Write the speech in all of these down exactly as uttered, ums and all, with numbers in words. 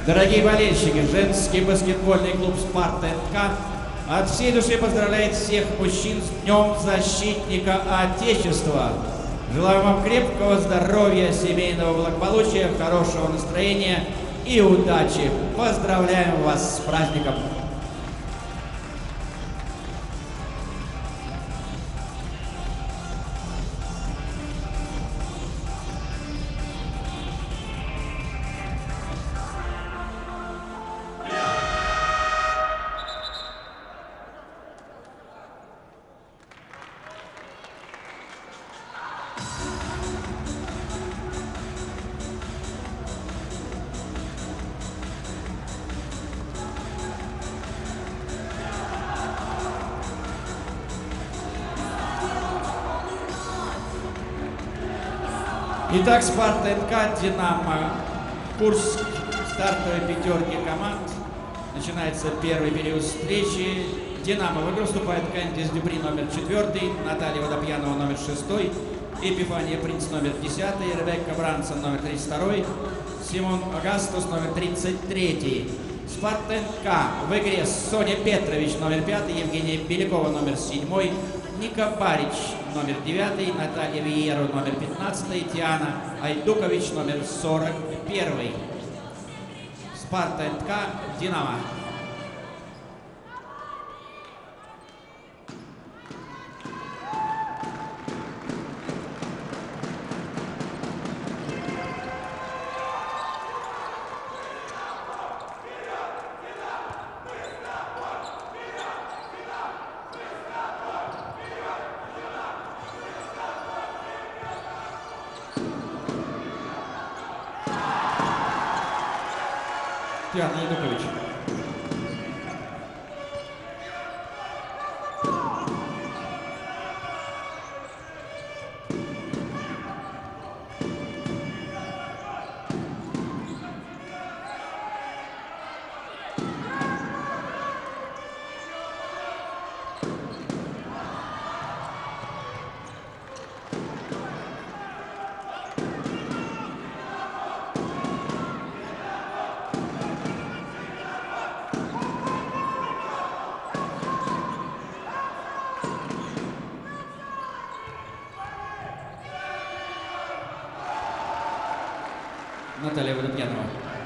Дорогие болельщики, женский баскетбольный клуб «Спарта эн ка» от всей души поздравляет всех мужчин с Днем Защитника Отечества. Желаю вам крепкого здоровья, семейного благополучия, хорошего настроения и удачи. Поздравляем вас с праздником! Итак, «Спарта эн ка», «Динамо», Курск, стартовой пятерки команд. Начинается первый период встречи. «Динамо» в игру вступает Кандис Дюпри, номер четвертый, Наталья Водопьянова, номер шестой, Эпифания Принц, номер десятый, Ребекка Брансон, номер тридцать второй, Симон Агастус, номер тридцать третий. «Спарта эн ка» в игре Соня Петрович, номер пятый, Евгения Белякова, номер седьмой, Ника Барич, номер девятый, Наталья Виеру, номер пятнадцатый, Диана Айдукович, номер сорок первый. «Спарта эн ка», «Динамо». Диана Айдукович. Наталья Водопьянова.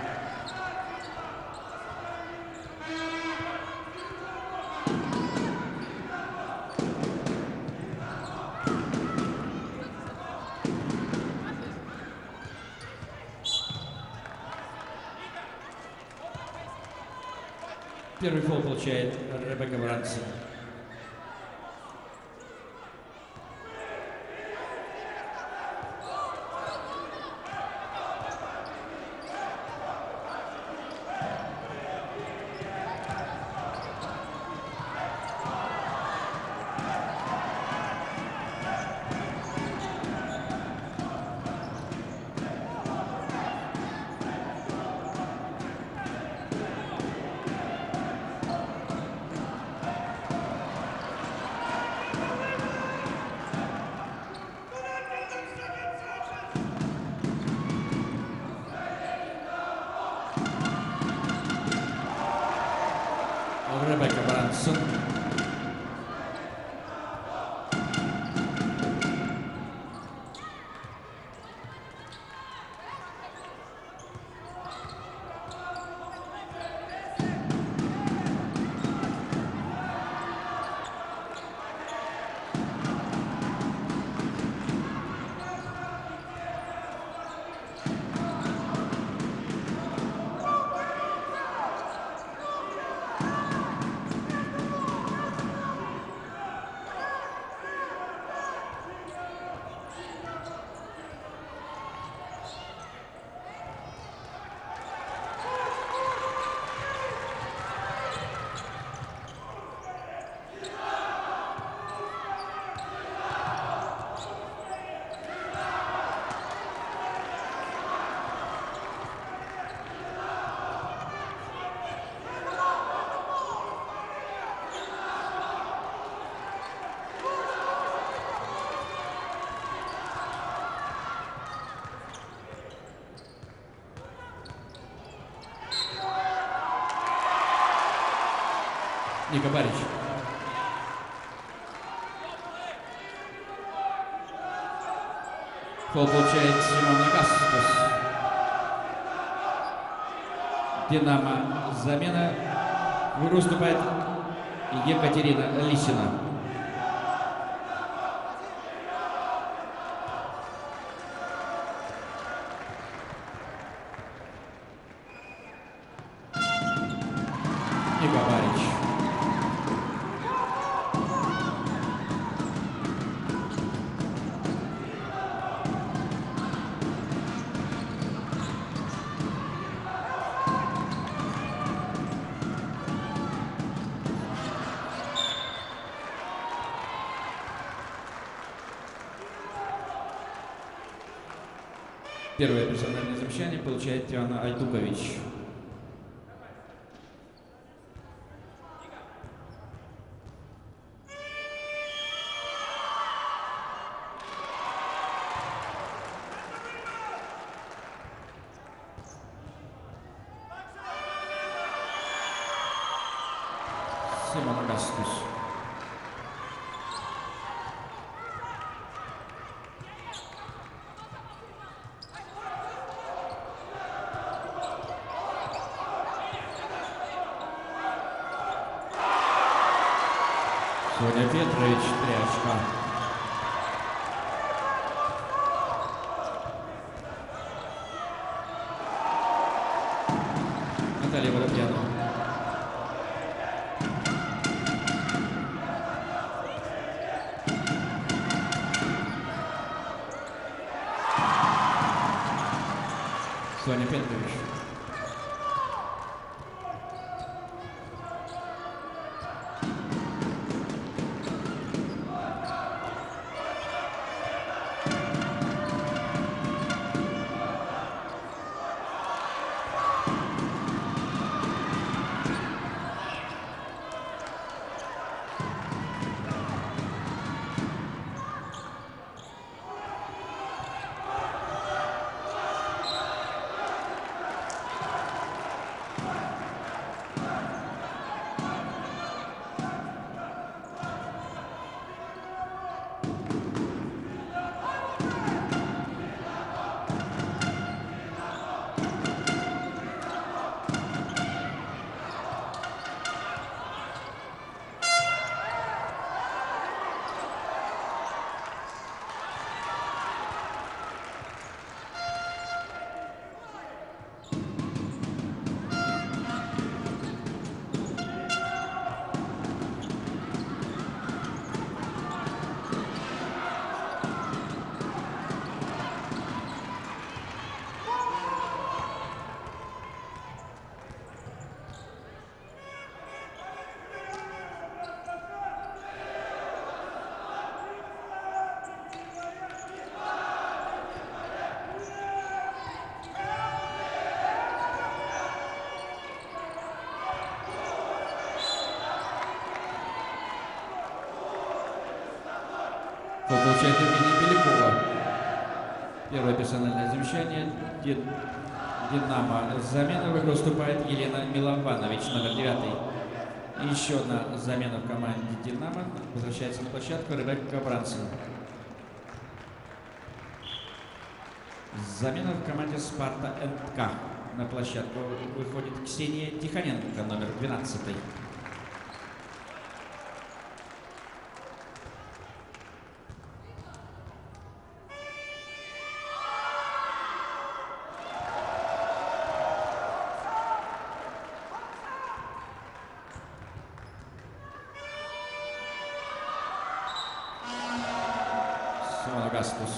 Первый фол получает Ребекка Брансон. Ребекка Брансон. Ника Барич. Фол получает Симон Агастус. Динамо замена. В игру вступает Екатерина Лисина. Ника Барич. Первое персональное замечание получает Тиана Альтукович. Симон Агастус. Соня Петрович, три очка. Наталья Воробьянова. Соня Петрович. Получает Евгения Белякова. Первое персональное замечание. Динамо. Замена в игру вступает Елена Милованович, номер девятый. И еще одна замена в команде Динамо. Возвращается на площадку Ребекка Брансон. Замена в команде Спарта НК. На площадку выходит Ксения Тихоненко, номер двенадцатый. Симон Агастус.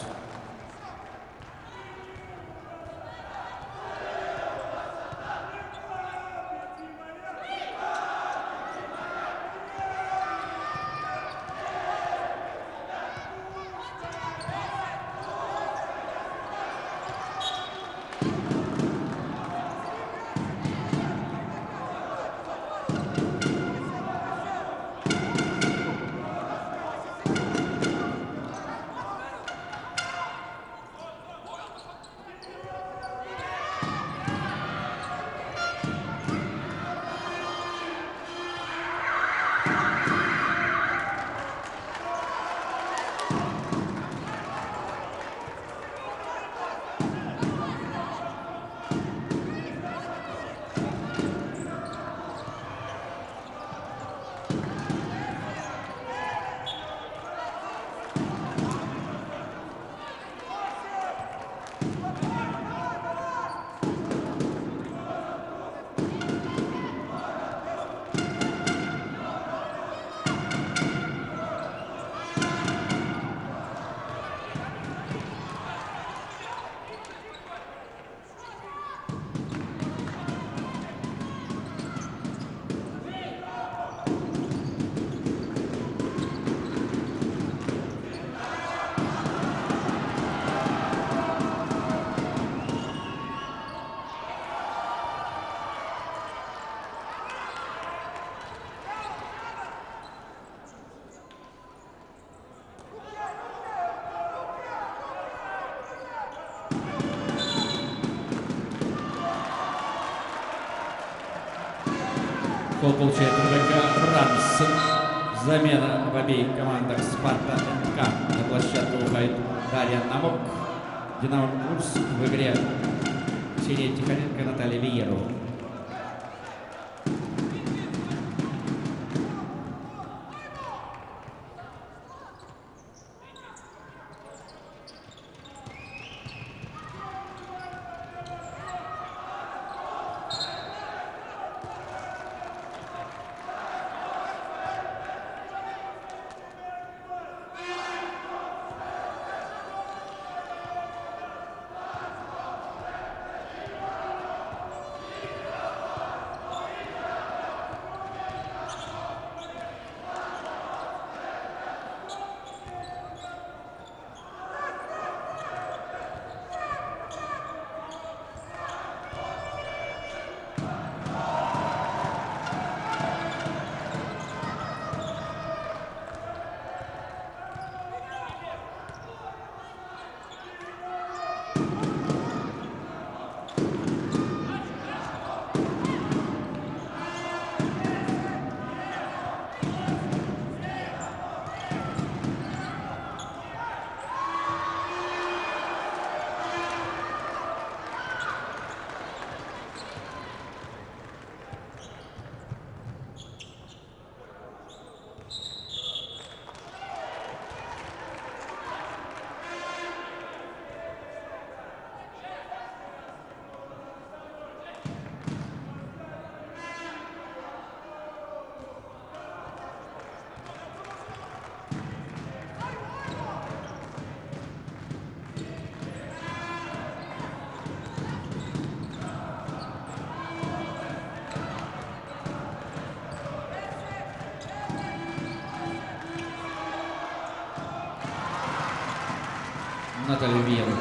Фол получает РБК Брансон. Замена в обеих командах Спарта МК. На площадку выходит Дарья Намок. Динамо Курск в игре Ксения Тихоненко, Наталья Виерова. Наталья Виерова.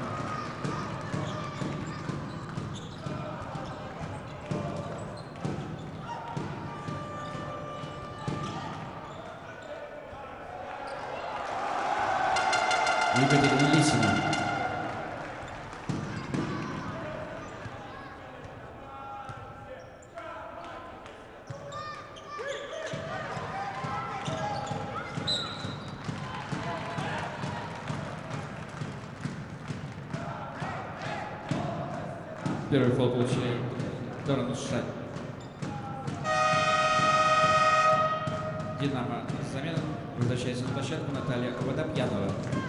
Екатерина Лисина. Первый фол получает Дорна Шаль. Динамо замена. Возвращается на площадку Наталья Водопьянова.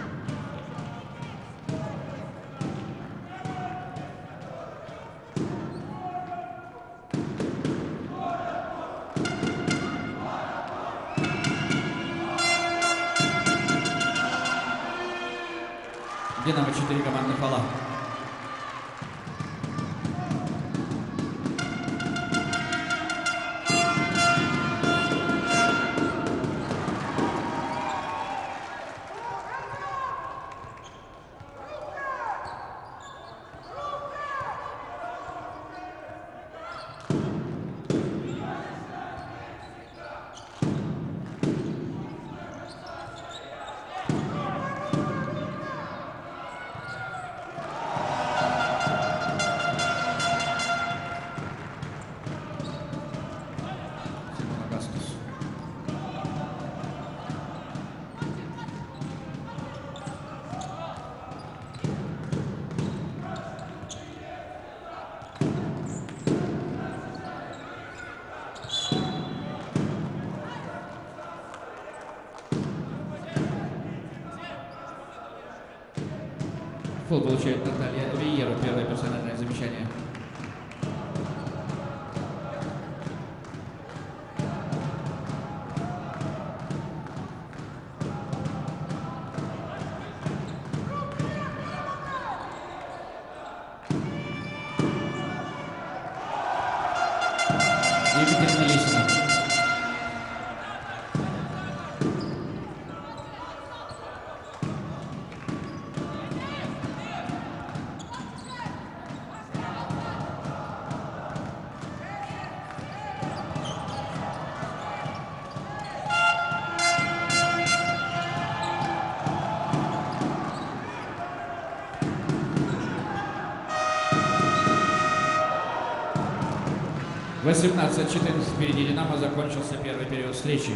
Динамо четыре командных фола. Фол получает Наталья Виерова. Первое персональное замечание. Екатерина Лисина. восемнадцать четырнадцать впереди «Динамо». Закончился первый период встречи.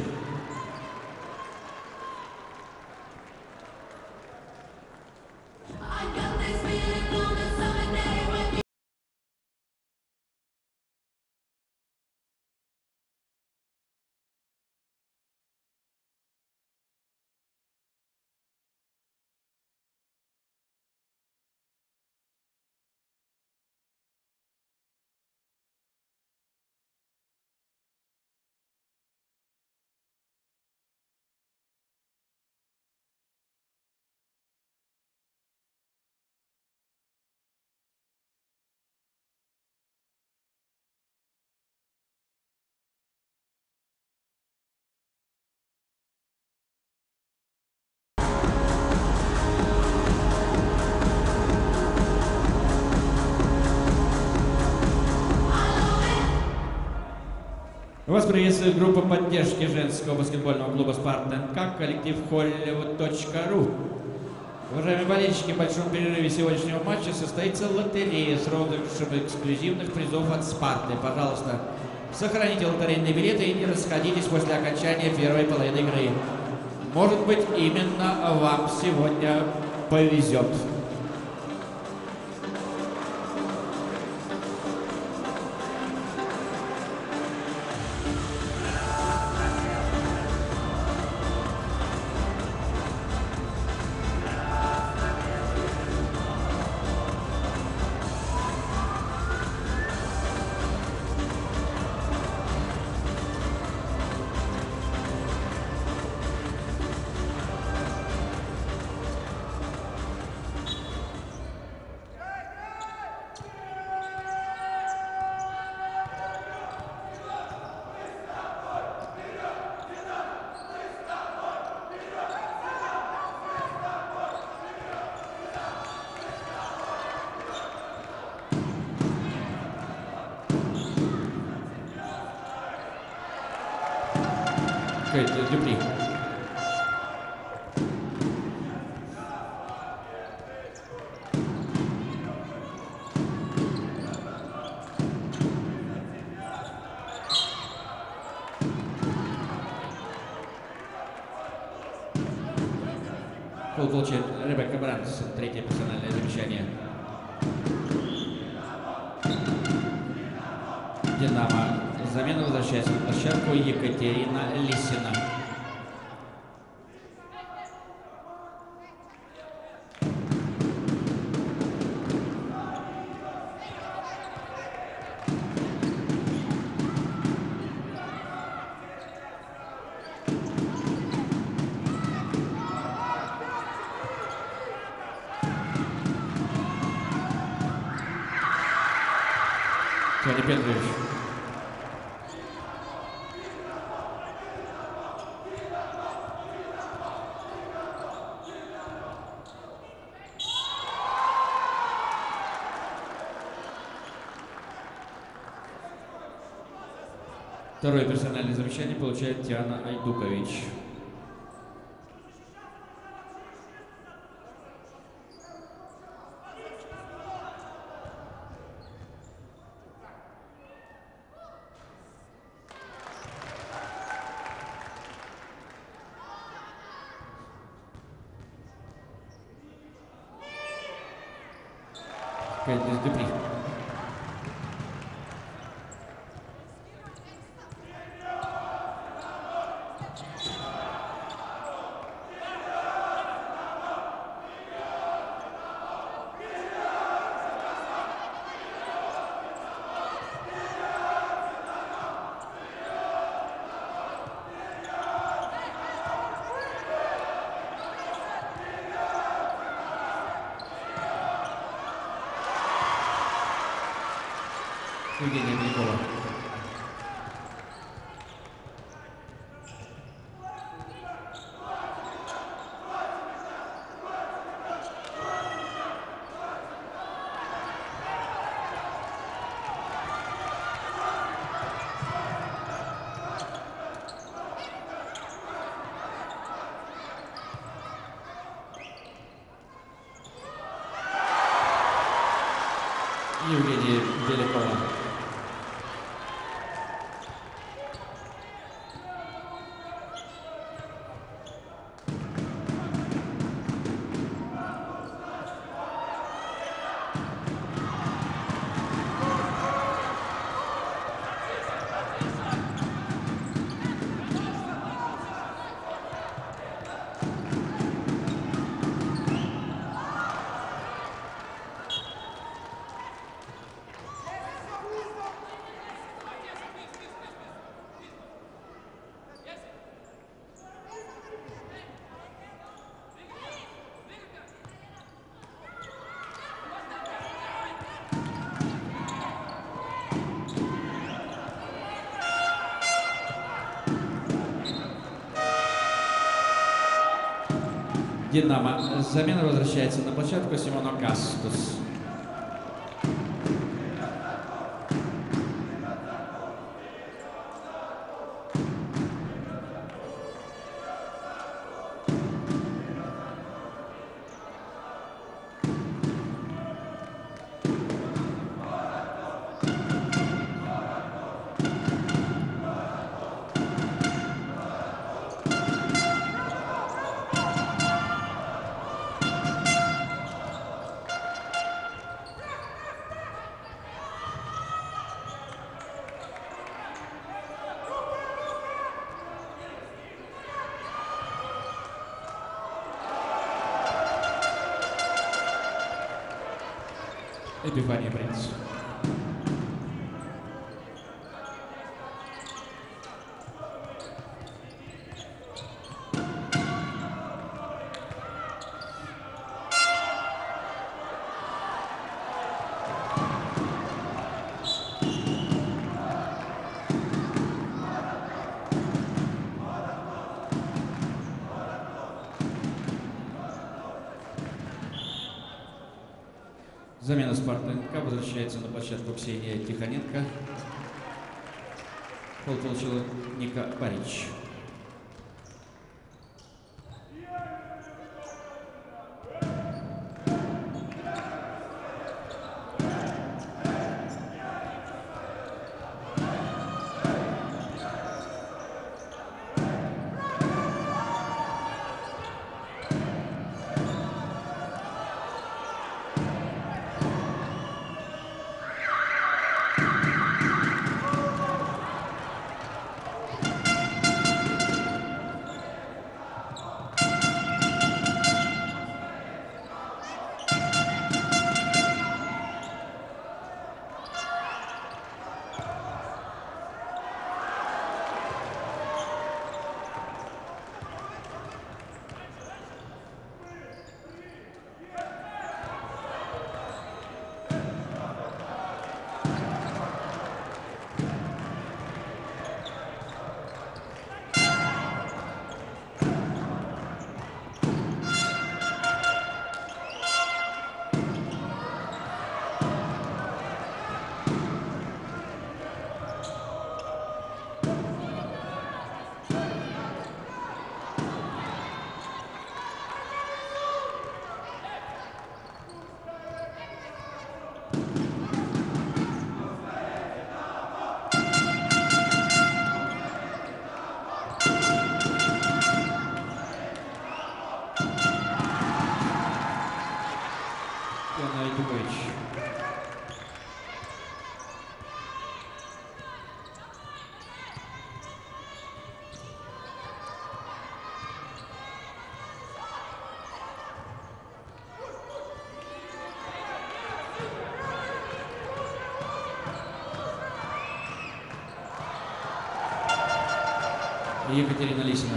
Вас приветствует группа поддержки женского баскетбольного клуба «Спартенка», коллектив Hollywood точка ру. Уважаемые болельщики, в большом перерыве сегодняшнего матча состоится лотерея с розыгрышем эксклюзивных призов от «Спарты». Пожалуйста, сохраните лотерейные билеты и не расходитесь после окончания первой половины игры. Может быть, именно вам сегодня повезет. Дюпри. Фол получает Ребекка Бранс, третье персональное замечание. «Динамо». Замена возвращается на площадку Екатерина Лисина. Федор Петрович. Второе персональное замечание получает Диана Айдукович. Кэндис Дюпри. Евгения Белякова. Евгения Белякова. Динамо. Замена возвращается на площадку Симоно Гастус. Эпифания Принц. Замена Спартака. Возвращается на площадку Ксения Тихоненко. Пол получила Ника Барич. Екатерина Лисина.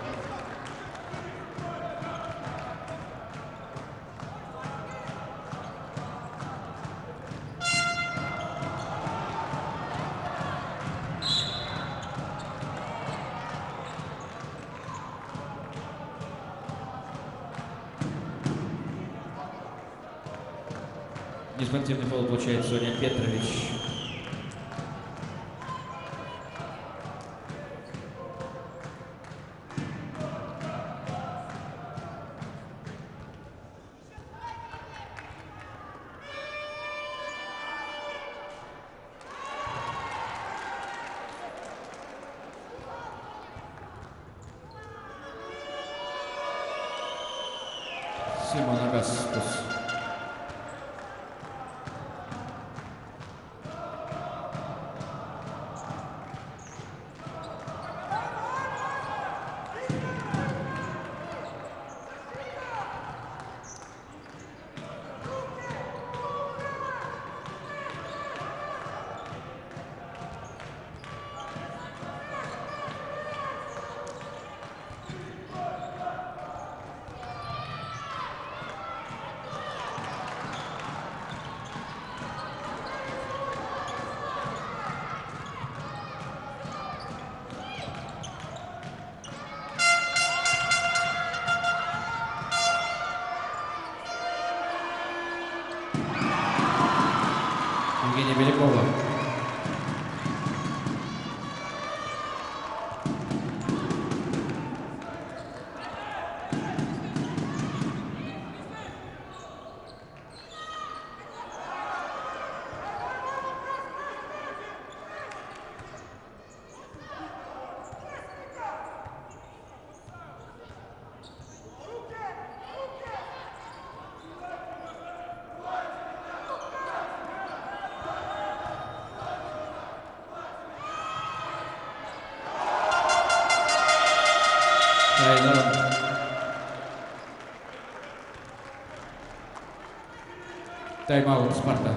Неспортивный фол получает Соня Петрович. Симоно Гастус. Евгения Белякова. Тайм-аут Спарта.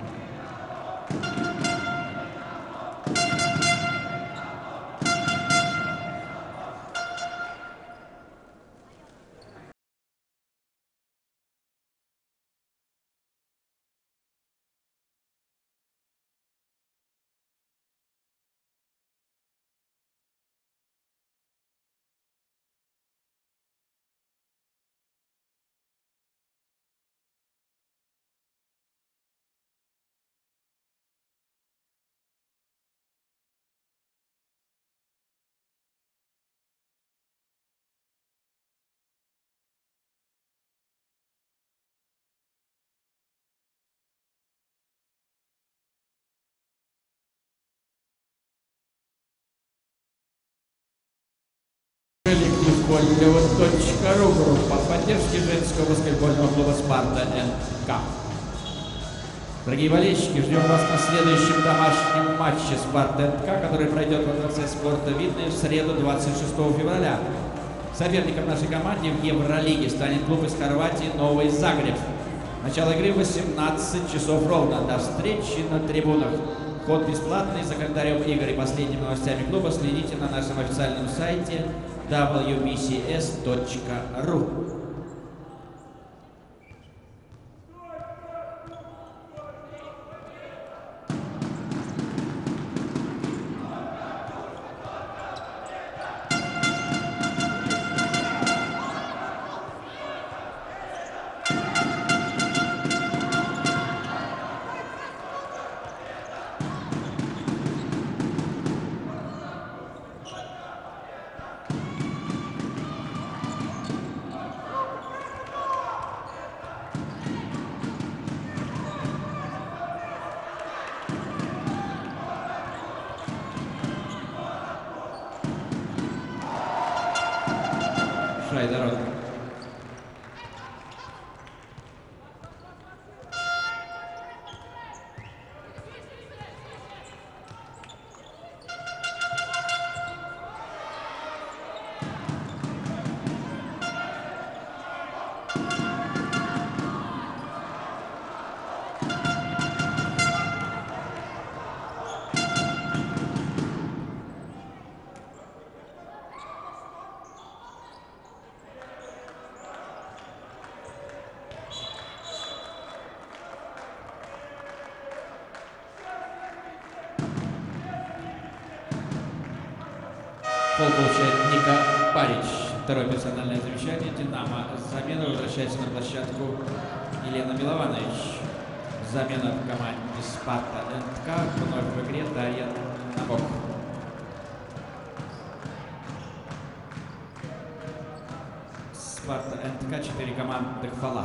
Баскетбольного.ру, группа поддержки женского баскетбольного клуба «Спарта энд К». Дорогие болельщики, ждем вас на следующем домашнем матче «Спарта энд К», который пройдет во Дворце спорта «Видное» в среду двадцать шестого февраля. Соперником нашей команде в Евролиге станет клуб из Хорватии «Новый Загреб». Начало игры в восемнадцать часов ровно. До встречи на трибунах. Вход бесплатный. За календарем игр и последними новостями клуба следите на нашем официальном сайте дабл ю би си эс точка ру. Шайдерон. Пол получает Ника Парич. Второе персональное замечание. Динамо. Замена. Возвращается на площадку Елена Милованович. Замена в команде Спарта энд К. Вновь в игре Дарья Набок. Спарта энд К. Четыре командных фола.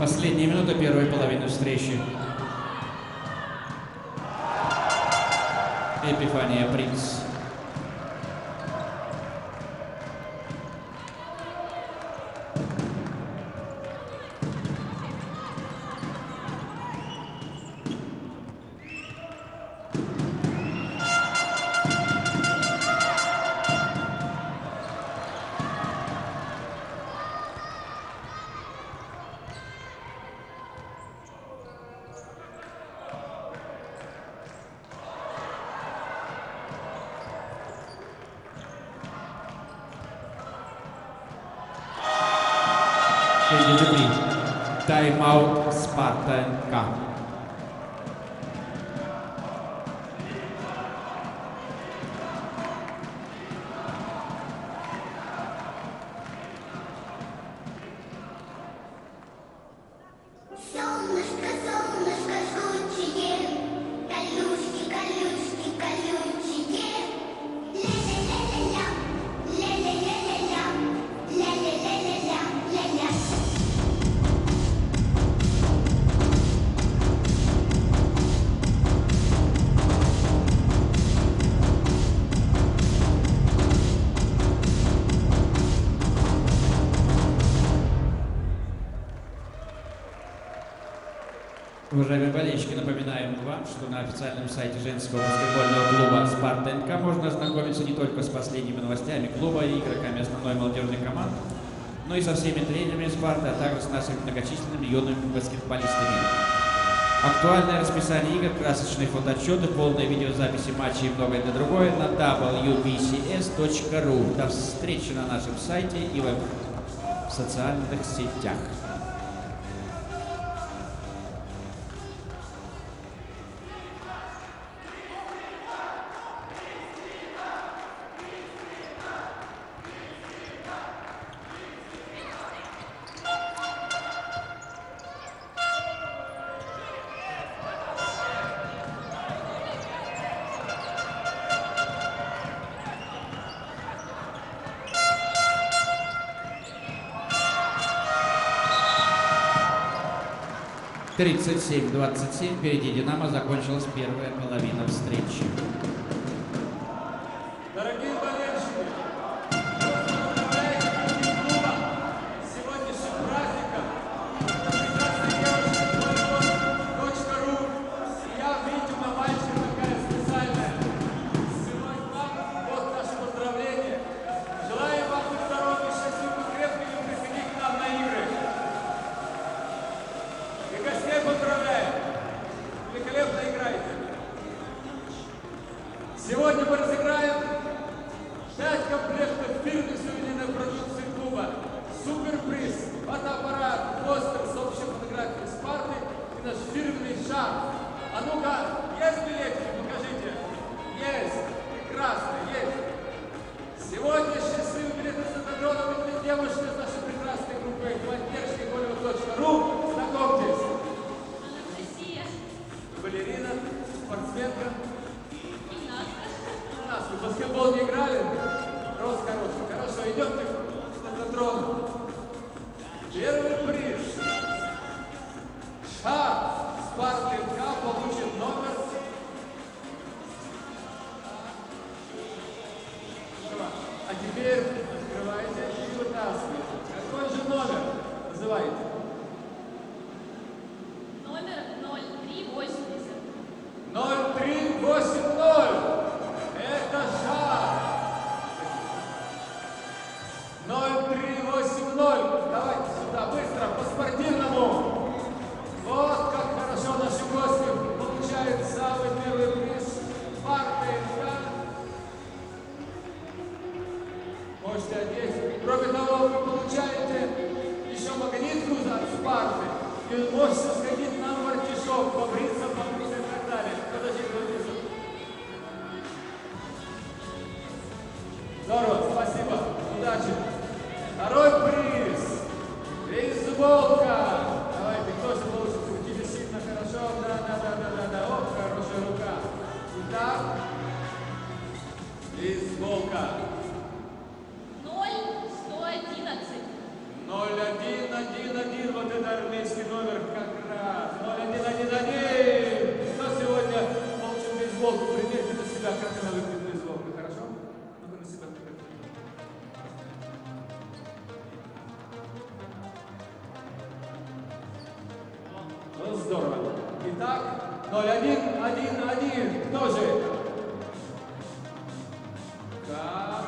Последняя минута первой половины встречи. Епифания Принц. Тайм-аут Спартанка. Уважаемые болельщики, напоминаем вам, что на официальном сайте женского баскетбольного клуба «Спартанка» можно ознакомиться не только с последними новостями клуба и игроками основной молодежной команды, но и со всеми тренерами «Спарты», а также с нашими многочисленными юными баскетболистами. Актуальное расписание игр, красочные фотоотчеты, полные видеозаписи матчей и многое другое на дабл ю би си эс точка ру. До встречи на нашем сайте и в социальных сетях. тридцать семь двадцать семь. Впереди «Динамо». Закончилась первая половина встречи. Дорогие болельщики, поздравляем клуба с сегодняшним праздником. Прекрасная девушка точка ру. И я, видите, на мальчика такая специальная. Сегодня вам вот наше поздравление. Желаем вам быть здоровыми, счастливыми, крепкими, приходить к нам на игры. И гостей поздравляем. Великолепно играете. Сегодня мы разыграем пять комплектов фирменной сувенирной продукции клуба. Суперприз, фотоаппарат, постер с общей фотографией Спарты и наш фирменный шар. А ну-ка, есть билетики? Покажите. Есть. Прекрасно, есть. Сегодня счастливый билет с наградами для девушки из нашей прекрасной группы волонтерской точка ру. Знакомьтесь. Анастасия. Балерина, спортсменка. Гимнастка. В баскетбол не играли? Рост хороший. Хорошо, идемте к лототрону. Первый приз. Шар Спартанка получит номер. А теперь открывайте и вытаскивайте. Какой же номер? Называйте. Номер ноль три восемьдесят. ноль три восемь ноль. Это шар. ноль три восемь ноль. Давайте сюда, быстро, по-спортивному. Вот как хорошо наши гости получают самый первый приз. Спартанка. Можете одеть. Кроме того, вы получаете еще магнитку от Спарты. И вы можете сходить на Мартишов, побриться, побриться и так далее. Подождите, подождите. Здорово, спасибо. Удачи. Второй приз. Бейсболка. Давайте, кто же получит? Крутите сильно, хорошо. Да, да, да, да, да, да. О, хорошая рука. Итак, бейсболка. ноль сто одиннадцать. ноль один один один. Вот это армейский номер. здорово. Итак, ноль один один один. Кто же это? Так.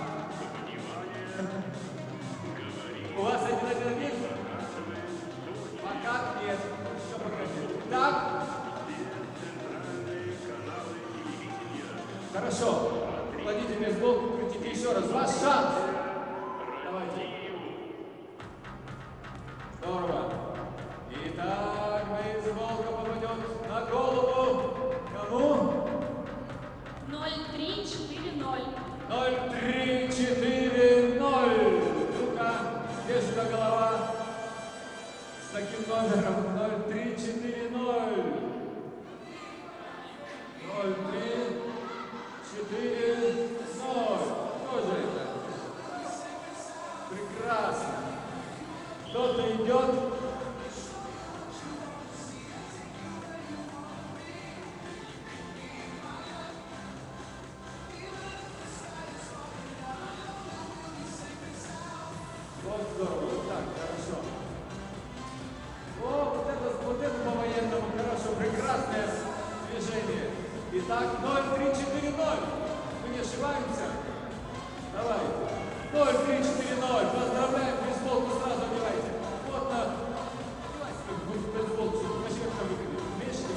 У вас один один один? Пока нет. Еще пока нет. Так. Хорошо. Кладите бейсбол, крутите еще раз. Ваш шанс. Давайте. Здорово. Итак, бейсболка попадет на голову. Кому? ноль три четыре ноль. ноль три четыре ноль. Ну-ка, где же эта голова? С таким номером ноль три четыре ноль. ноль три четыре ноль. Кто же это? Прекрасно. Кто-то идет. Вот здорово. Вот так, хорошо. О, вот это, вот это по-военному хорошо. Прекрасное движение. Итак, ноль три четыре ноль. Мы не ошибаемся? Давай. ноль три четыре ноль. Поздравляем. Бейсболку сразу одевайте. Вот на... Одевайте бейсболку, чтобы красиво выглядит. Видишь?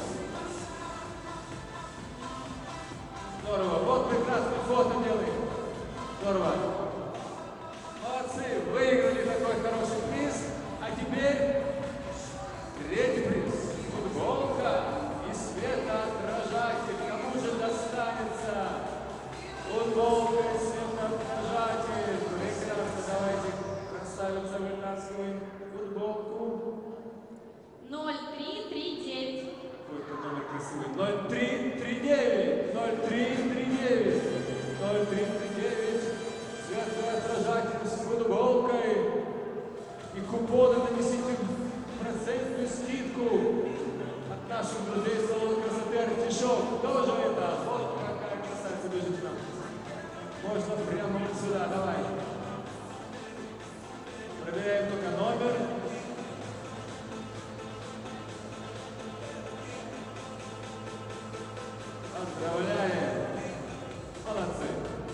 Здорово. Вот прекрасное фото делаем. Здорово. Молодцы. Выиграли такой хороший приз. А теперь третий приз. Футболка и светоотражатель. Кому же достанется? Футболка и светоотражатель. Прекрасно. Давайте, красавица, вытаскиваем футболку. ноль три три девять. Какой-то номер красивый. ноль три три девять. ноль три три девять. ноль три три девять. Светоотражатель с футболкой. И купоны на десять процентную скидку от наших друзей салона красоты Артишок. Кто же это? Вот какая красавица бежит нам. Можно прямо вот сюда, давай. Проверяем только номер. Поздравляем. Молодцы.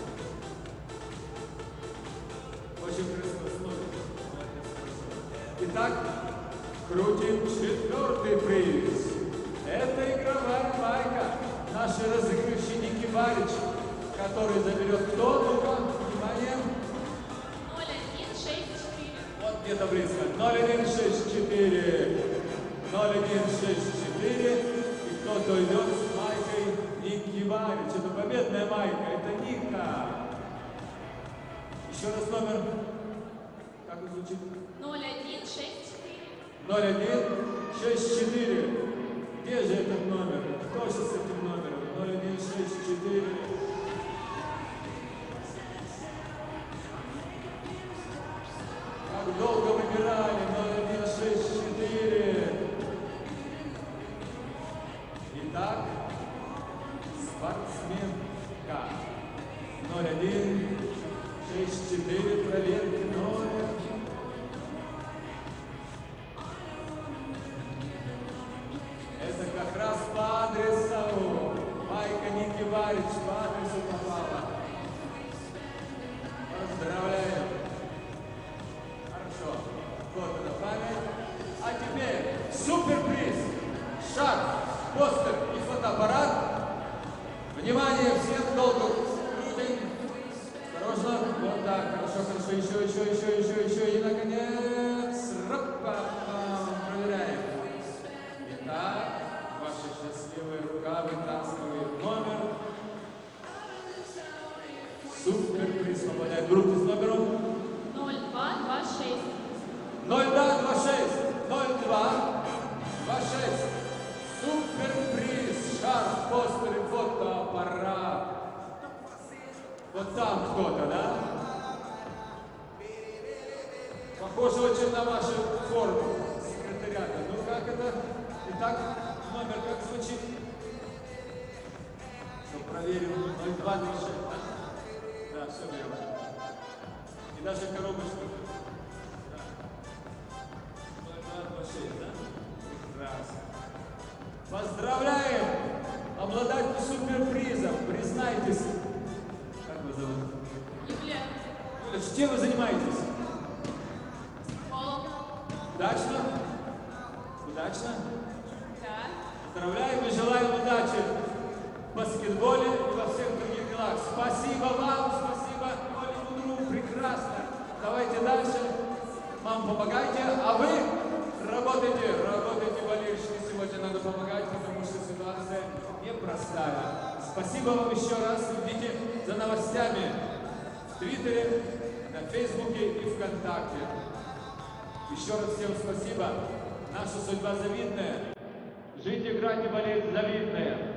Очень красиво смотрит. Итак, крутим четвертый приз. Это игровая майка. Наш разыгрывающий Ники Барич, который заберет кто? Ну-ка, внимание. ноль один шесть четыре. Вот где-то близко. ноль один шесть четыре. ноль один шесть четыре. И кто-то идет с майкой Ники Барич. Это победная майка. Это Ника. Еще раз номер. Как он звучит? ноль один шесть четыре. ноль один шесть четыре. Где же этот номер? Кто же с этим номером? ноль один шесть четыре. Как долго выбирали? ноль один шесть четыре. Итак, спортсменка. ноль один шесть четыре. Проверьте номер. Это как раз по адресу. Майка Ники Барич по адресу попала. Поздравляем. Хорошо. Вот это память. А теперь суперприз. Шар, постер и фотоаппарат. Внимание, всем долго крутим. Осторожно. Вот так. Хорошо, хорошо. Еще, еще, еще, еще, еще. И наконец. Рапа. Проверяем. Итак, ваша счастливая рука вытаскивает номер. Суперприз попадает в руки с номером ноль два два шесть. ноль два два шесть. ноль два два шесть. Суперприз. Шар, постер и фотоаппарат. Вот там кто-то, да? Похоже очень на вашу форму секретариата. Ну как это? Итак, номер как звучит? Что проверим? ноль два два шесть, да? Да, все верно. И даже коробочку. Да. ноль два два шесть, да? Прекрасно. Поздравляем! Обладатель суперпризов. Признайтесь. Как вас зовут? Юлия. Юля, чем вы занимаетесь? Пол. Удачно? Удачно? Да. Поздравляем и желаем удачи в баскетболе и во всех других делах. Спасибо вам, спасибо Коле Мудру, прекрасно. Давайте дальше. Мам, помогайте, а вы работайте, работайте, болельщики. Сегодня надо помогать, потому что ситуация непростая. Спасибо вам еще раз. Следите за новостями в Твиттере, на Фейсбуке и ВКонтакте. Еще раз всем спасибо. Наша судьба завидная. Жить, играть и болеть завидная.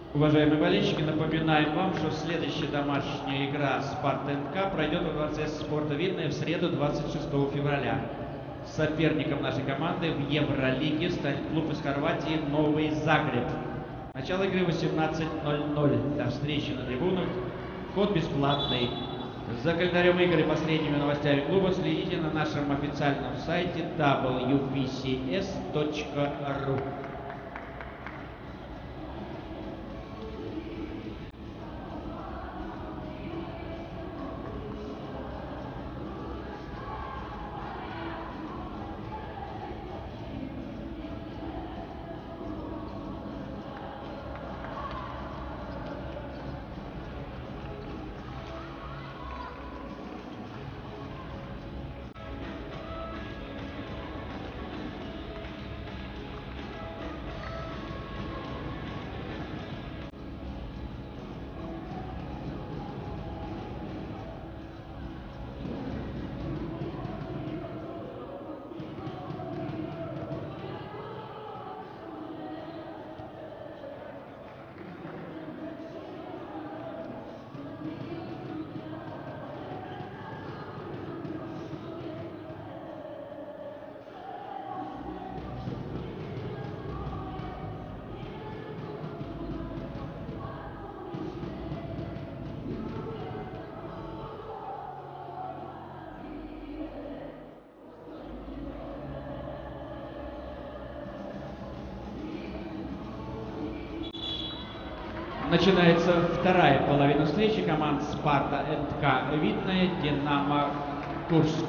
Уважаемые болельщики, напоминаем вам, что следующая домашняя игра «Спарта эн ка» пройдет во Дворце спорта «Видное» в среду двадцать шестого февраля. Соперником нашей команды в Евролиге станет клуб из Хорватии «Новый Загреб». Начало игры восемнадцать ноль ноль. До встречи на трибунах. Вход бесплатный. За календарем игр и последними новостями клуба следите на нашем официальном сайте дабл ю пи си эс точка ру. Начинается вторая половина встречи команд «Спарта эн ка» Видное, «Динамо» Курск.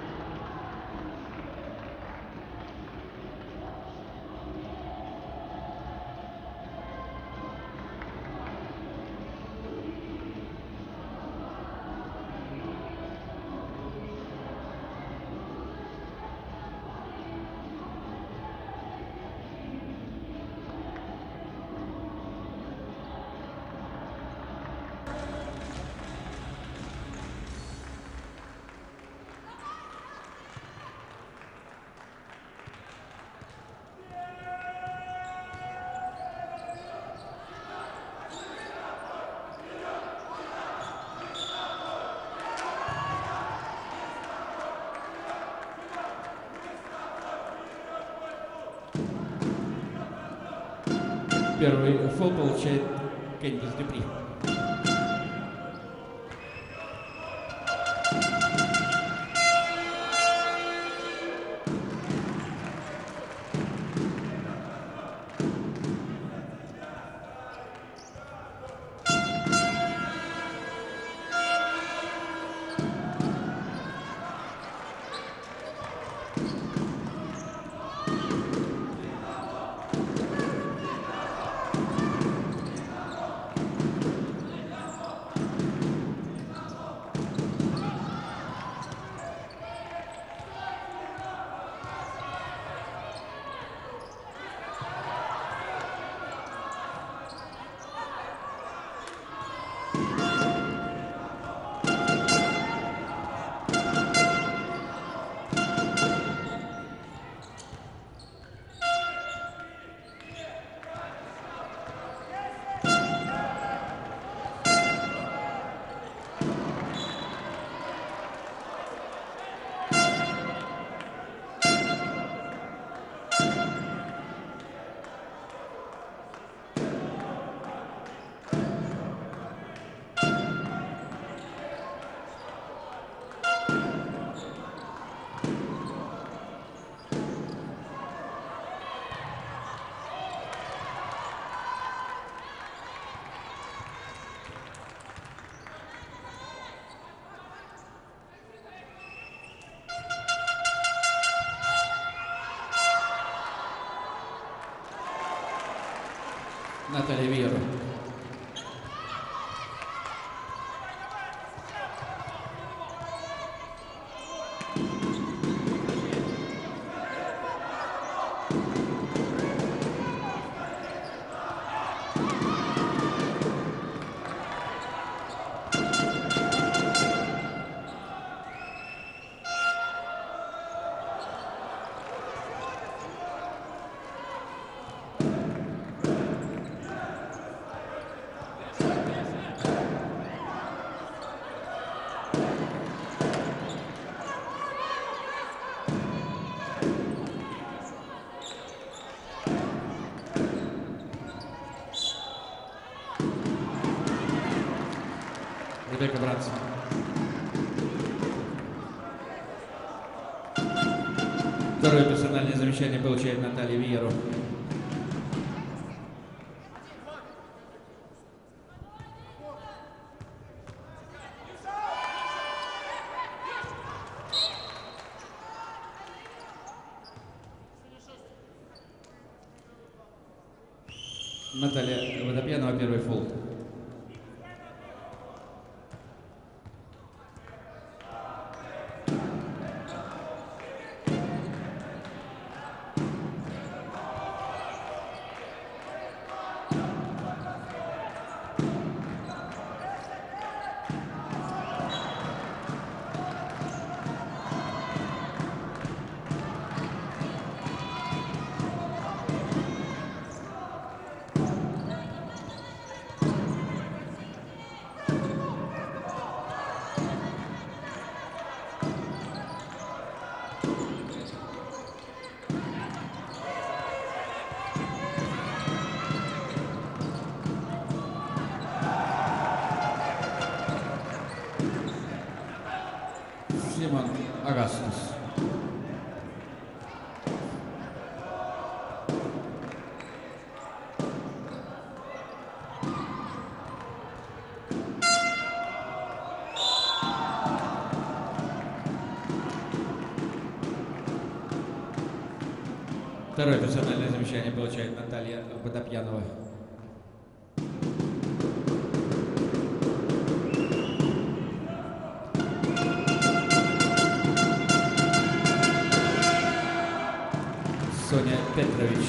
Первый фол получает Кэндис Дюпри. Наталья Вера. Ребекка Брансон. Второе персональное замечание получает Наталья Виеру. Наталья Водопьянова, первый фол. Симон Агастус. Второе персональное замечание получает Наталья Водопьянова. Соня Петрович.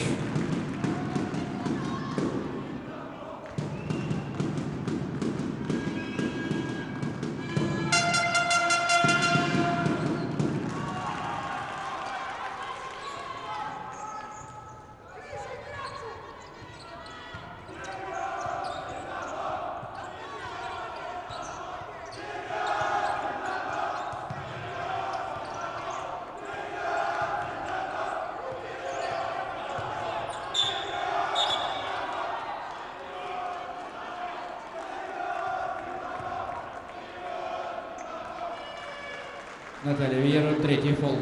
Наталья Виера, третий фол.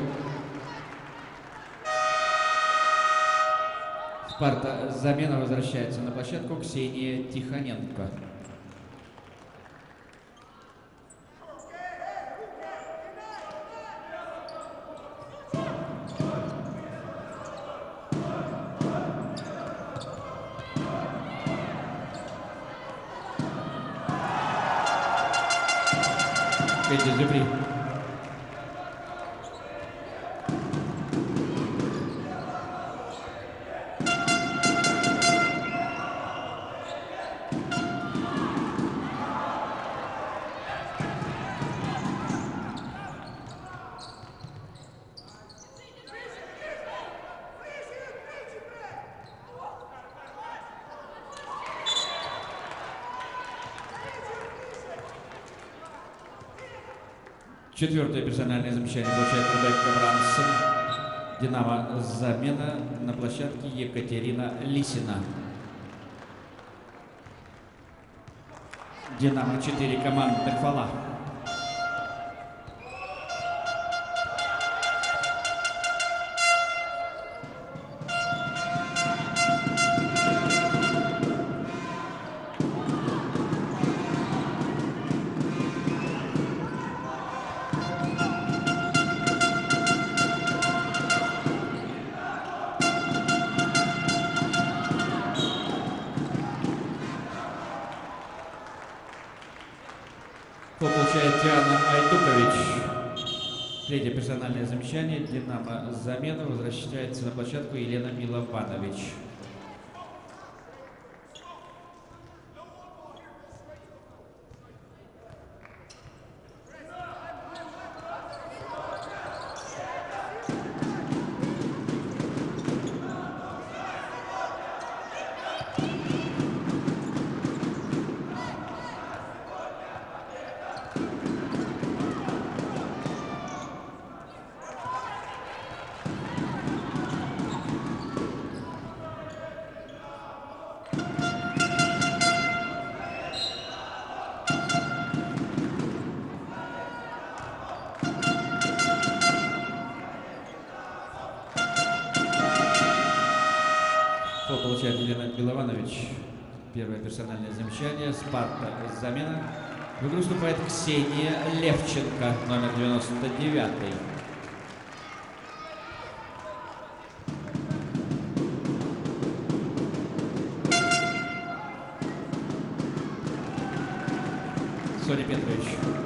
Спарта замена, возвращается на площадку Ксения Тихоненко. Кэти Зюбри. Четвертое персональное замечание получает Ребекка Брансон. Динамо замена на площадке Екатерина Лисина. Динамо четыре командных фола. Получает Диана Айдукович. Третье персональное замечание. Динамо замена, возвращается на площадку Елена Милованович. Милованович. Первое персональное замечание. Спарта замена. В игру вступает Ксения Левченко, номер девяносто девятый. Соня Петрович.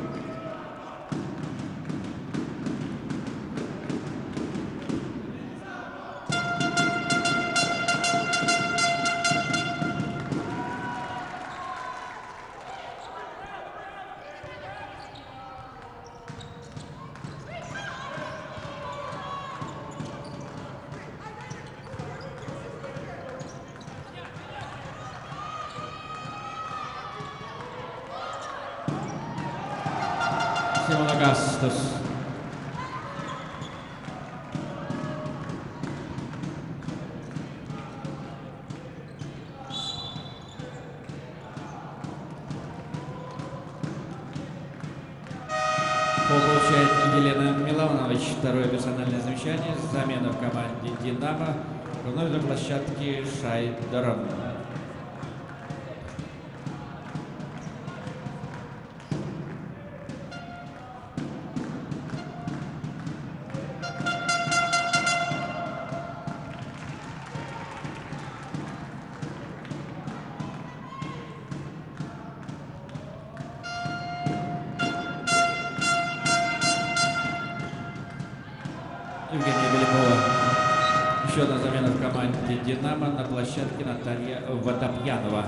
Симоногастус. Получает Елена Милованович второе персональное замечание. Замена в команде «Динамо». Вновь на площадке Шайдерон. Евгения Белякова. Еще одна замена в команде «Динамо». На площадке Наталья Водопьянова.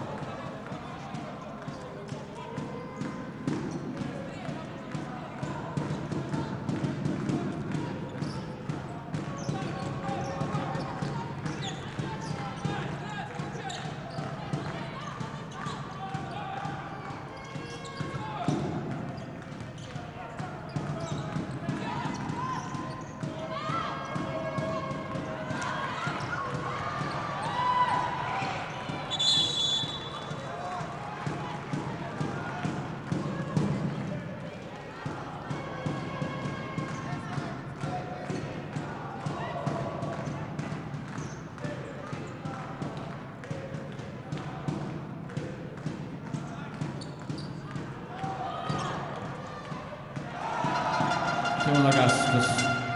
Симоногастус.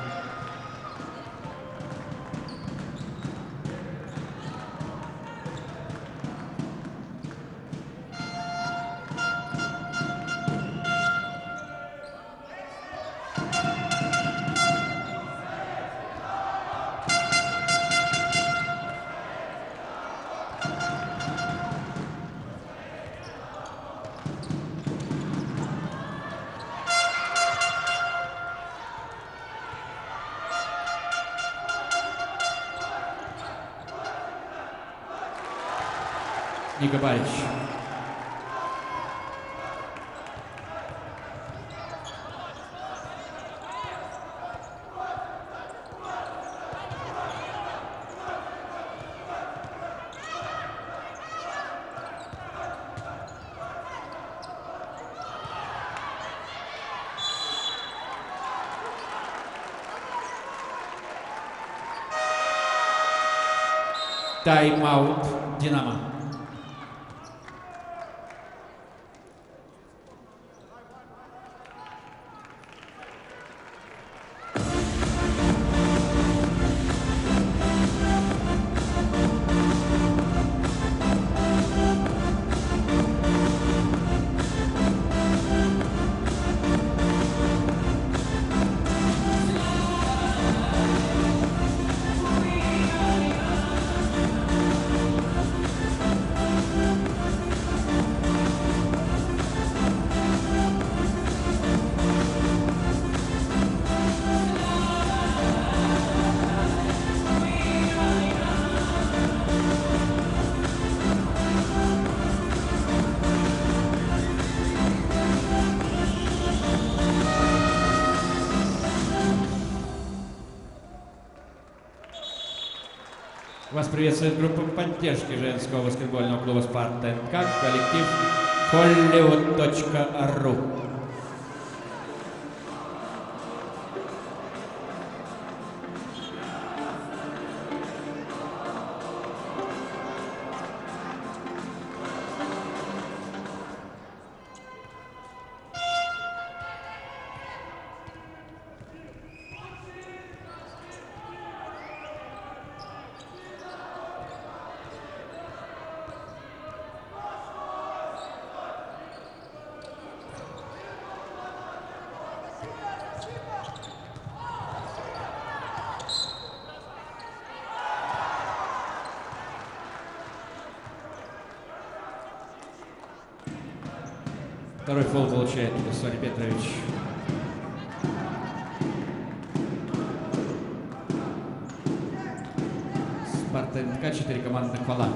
Ника Барич. Тайм-аут «Динамо». Вас приветствует группа поддержки женского баскетбольного клуба «Спарта эн ка», коллектив холливуд точка ру. Второй фол получает Соня Петрович. Спарта эн ка, четыре командных фола.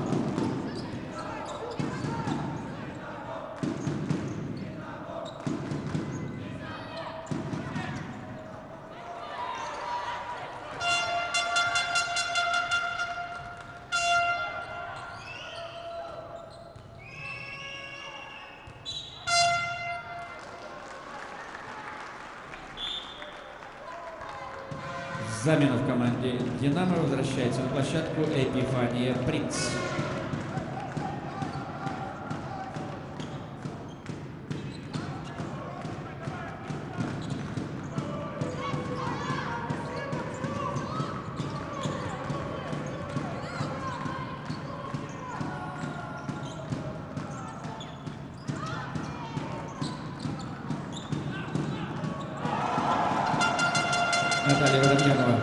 Замена в команде «Динамо». Возвращается на площадку Эпифания Принц. Наталья Воробьянова.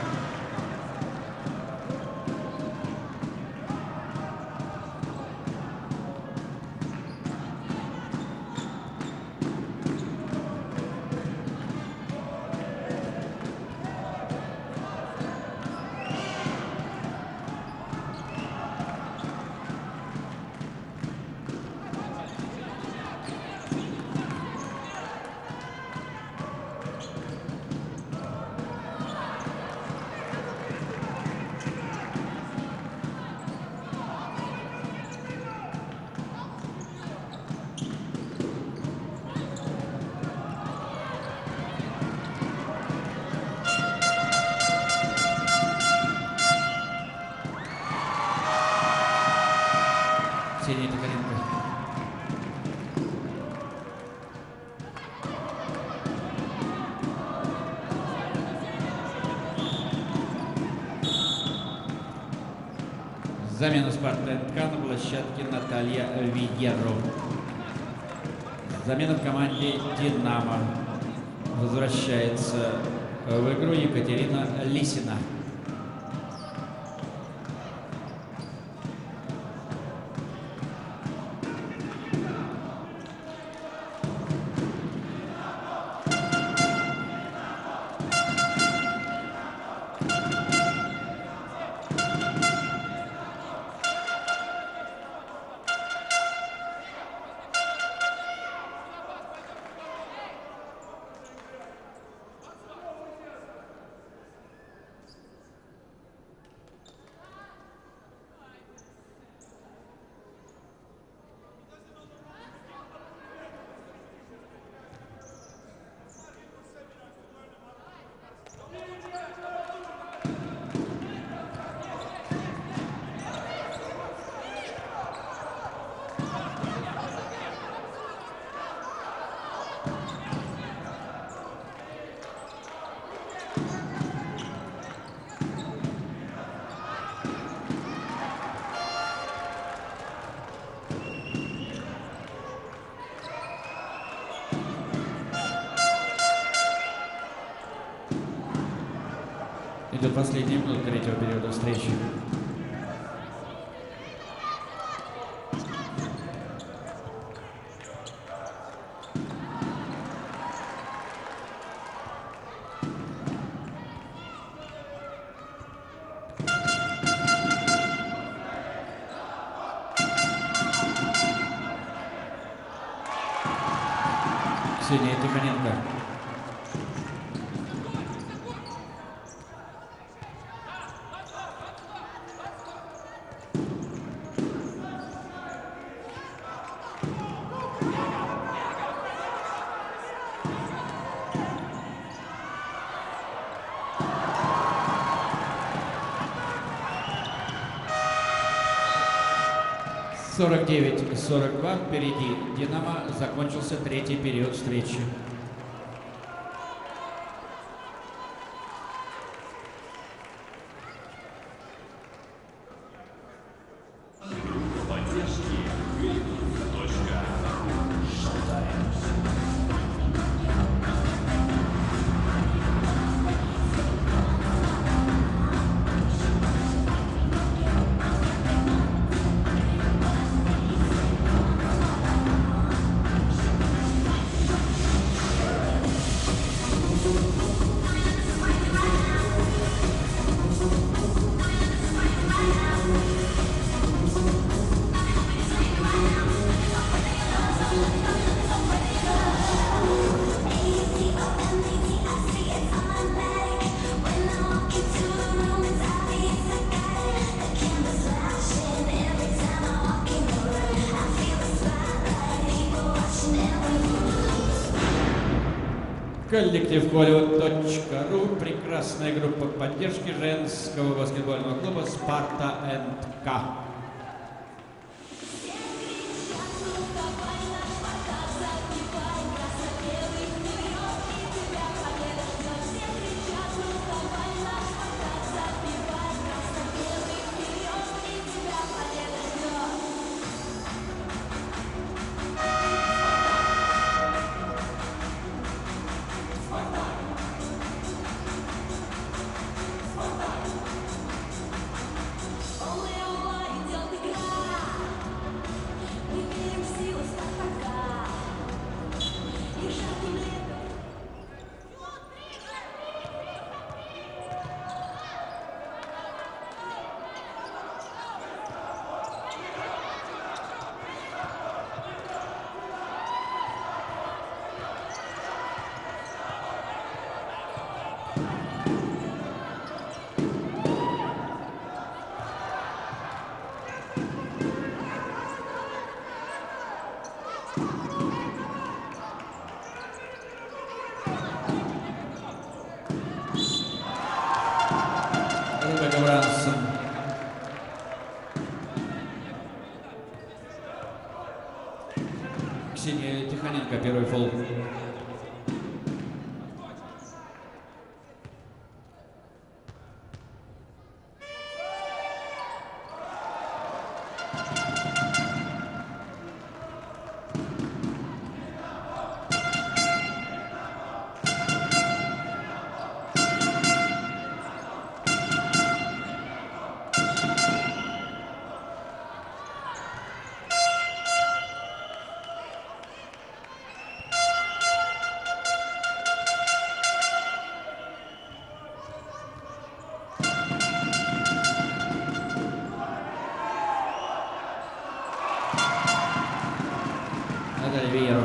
Ксения Токаренко. Замена Спарта эн ка на площадке Наталья Вигеру. Замена в команде «Динамо». Возвращается в игру Екатерина Лисина. Идет последняя минута третьего периода встречи. Ксения Тихоненко. сорок девять сорок два впереди «Динамо». Закончился третий период встречи. Коллектив Hollywood.ру, прекрасная группа поддержки женского баскетбольного клуба «Спарта энд К». Ксения Тихоненко, первый фол. Вееру.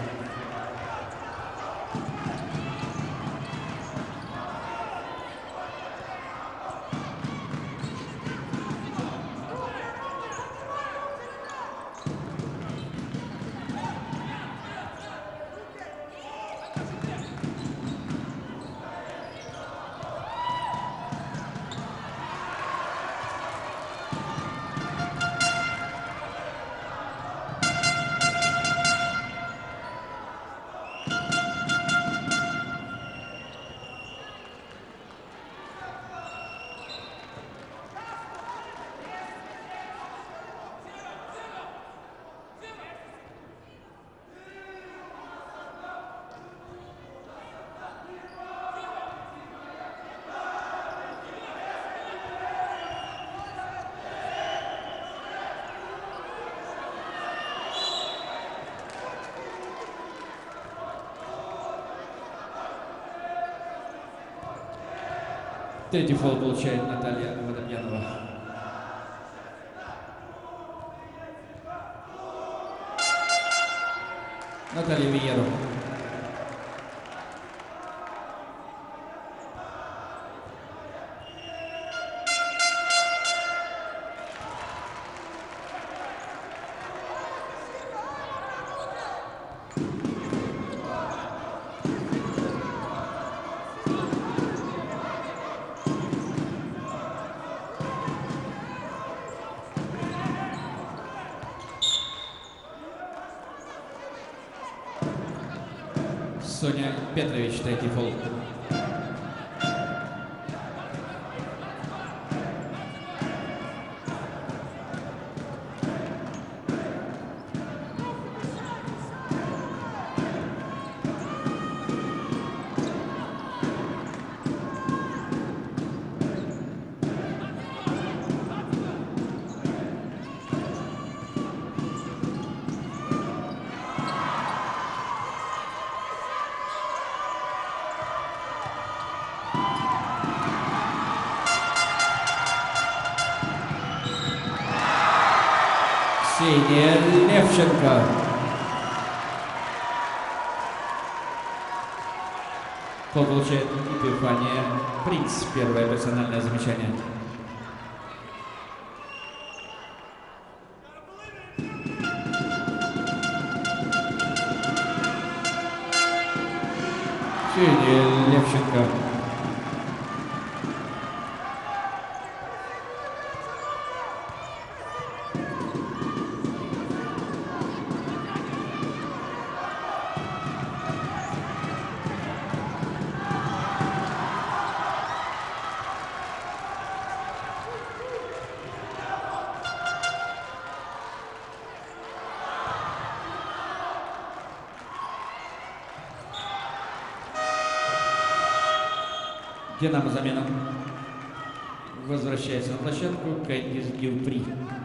Третий фол получает Наталья Водопьянова. Наталья Вееру. Соня Петрович, третий фол. Ксения Левченко. Пол получает Епифания Принц. Первое персональное замечание. Ксения Левченко. Динамо замена. Возвращается на площадку Кандис Дюпри.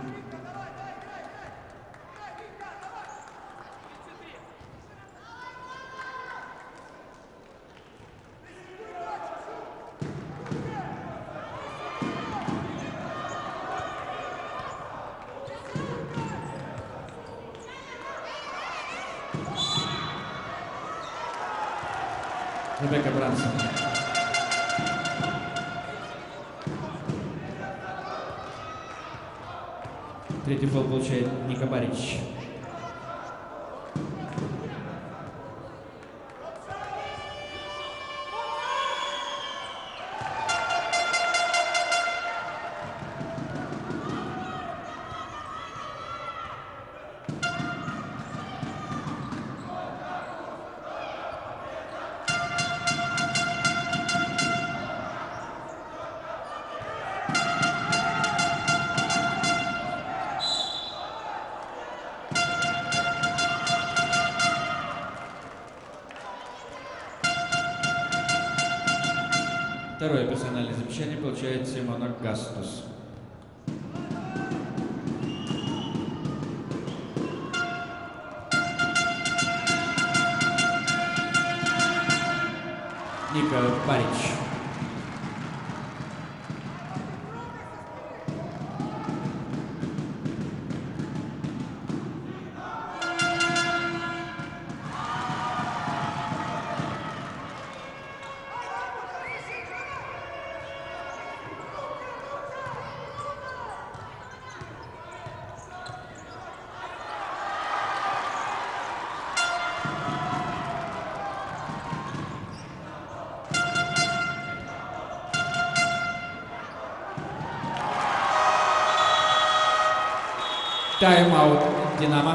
Ребекка Брансон. Третий фол получает Ника Барич. Второе персональное замечание получает Симона Гастус. Ника Барич. Тайм-аут Динамо.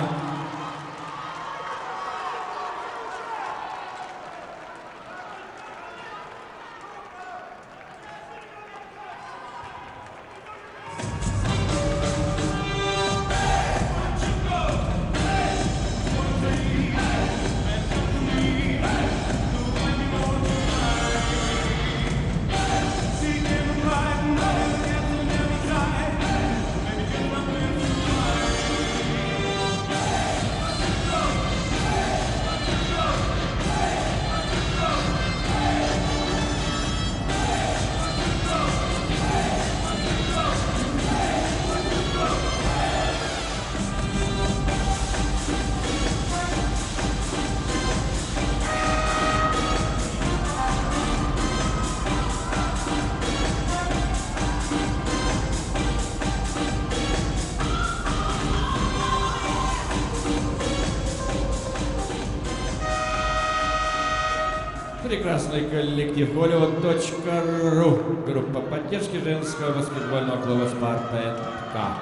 Прекрасный коллектив Hollywood точка ру. Группа поддержки женского баскетбольного клуба «Спартак».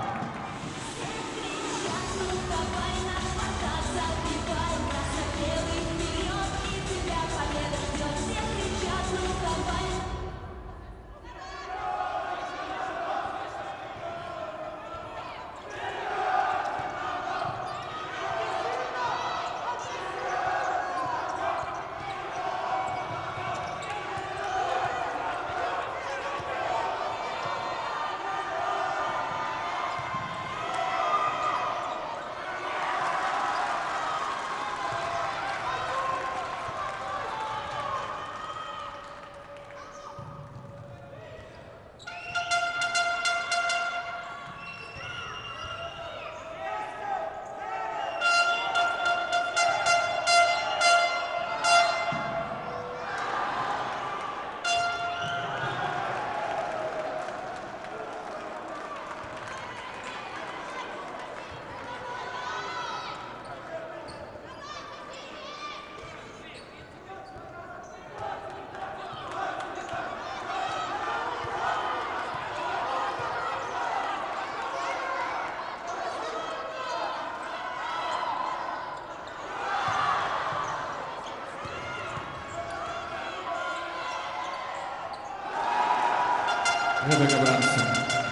Ребекка Брансон.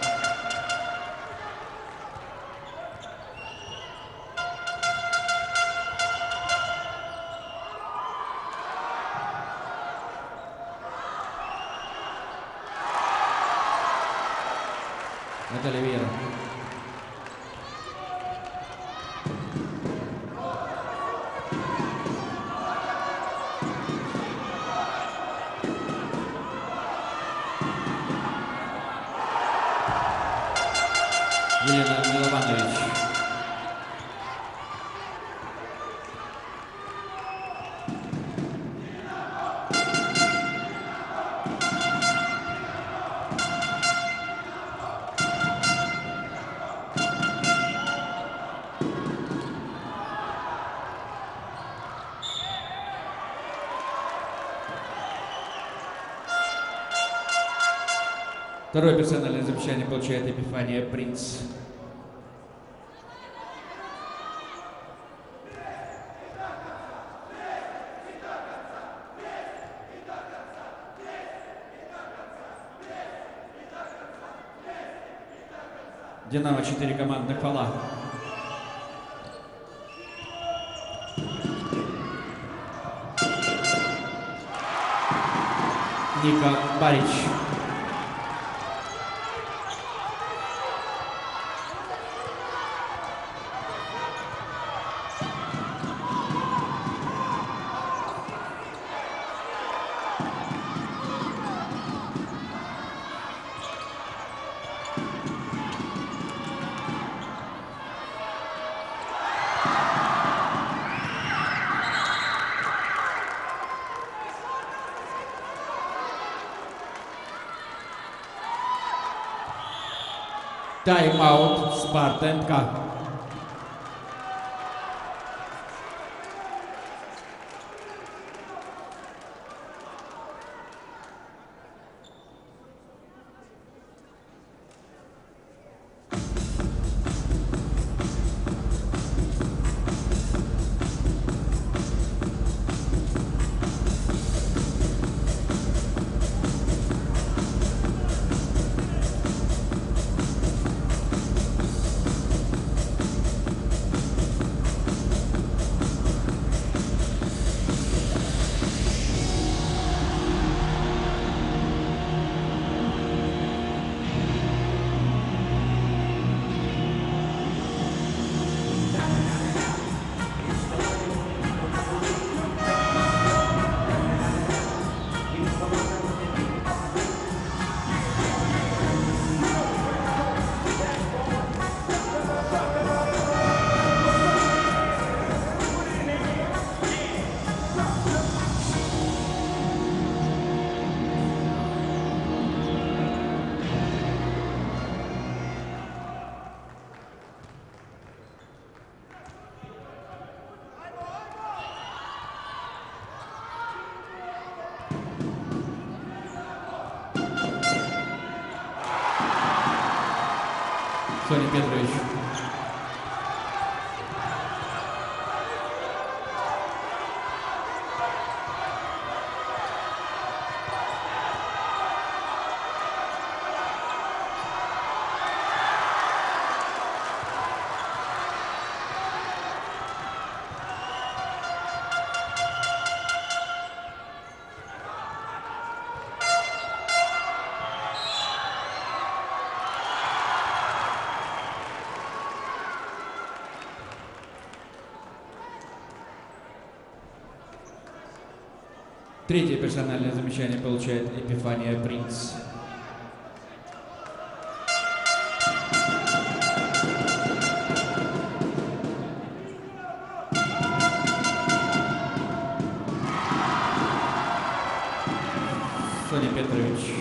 Наталья Вера. Елена Милованович. Второе персональное замечание получает Епифания Принц. Динамо четыре командных фола. Ника Барич. Тайм-аут Спарта эм ка. Соня Петрович. Третье персональное замечание получает Епифания Принц. Соня Петрович.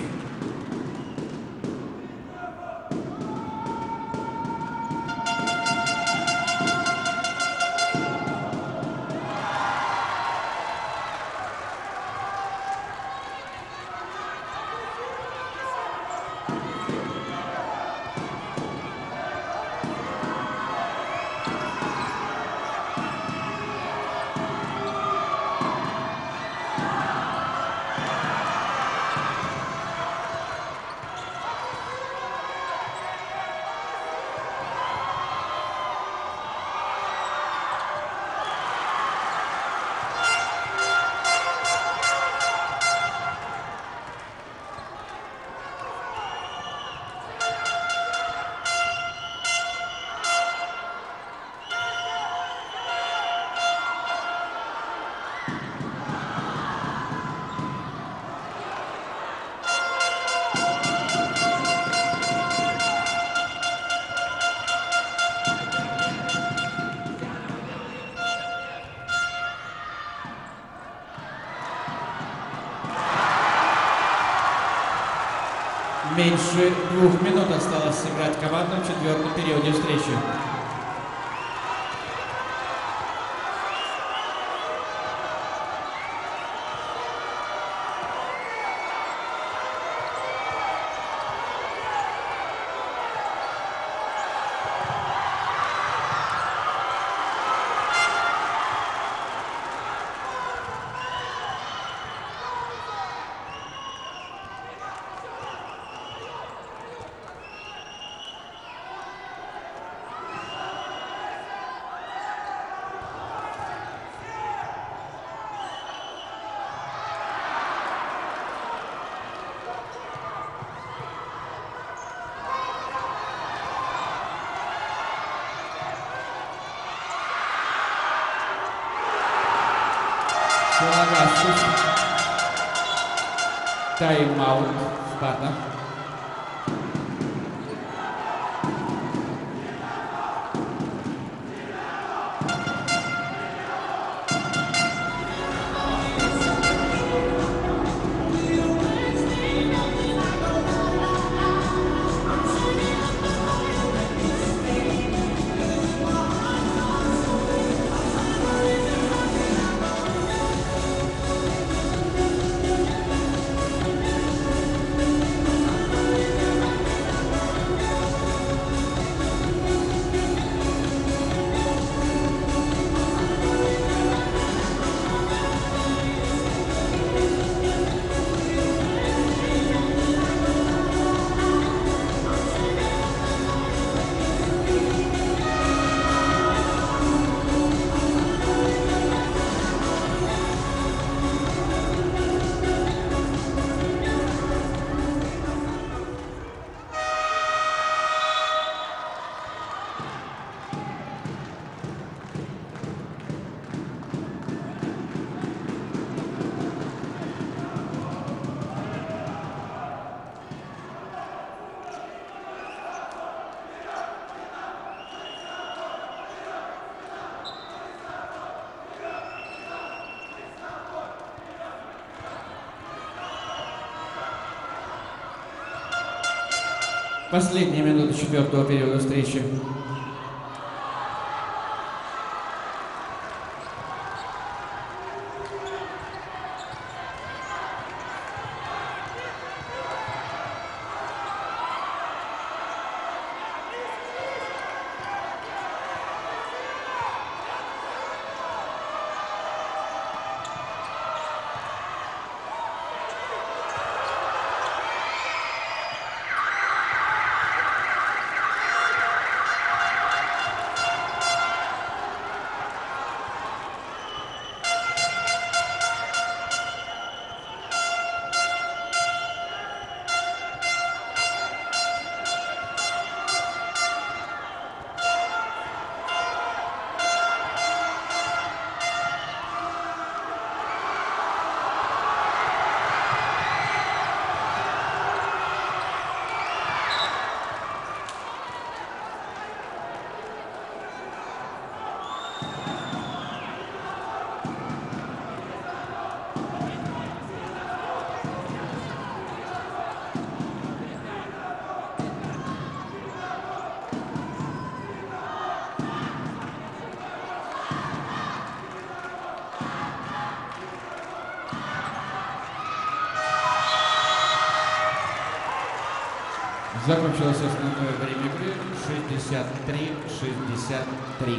Меньше двух минут осталось сыграть в командном четвертом периоде встречи. Тайм-аут Спарта. Последняя минута четвертого периода встречи. Закончилось основное время игры шестьдесят три шестьдесят три.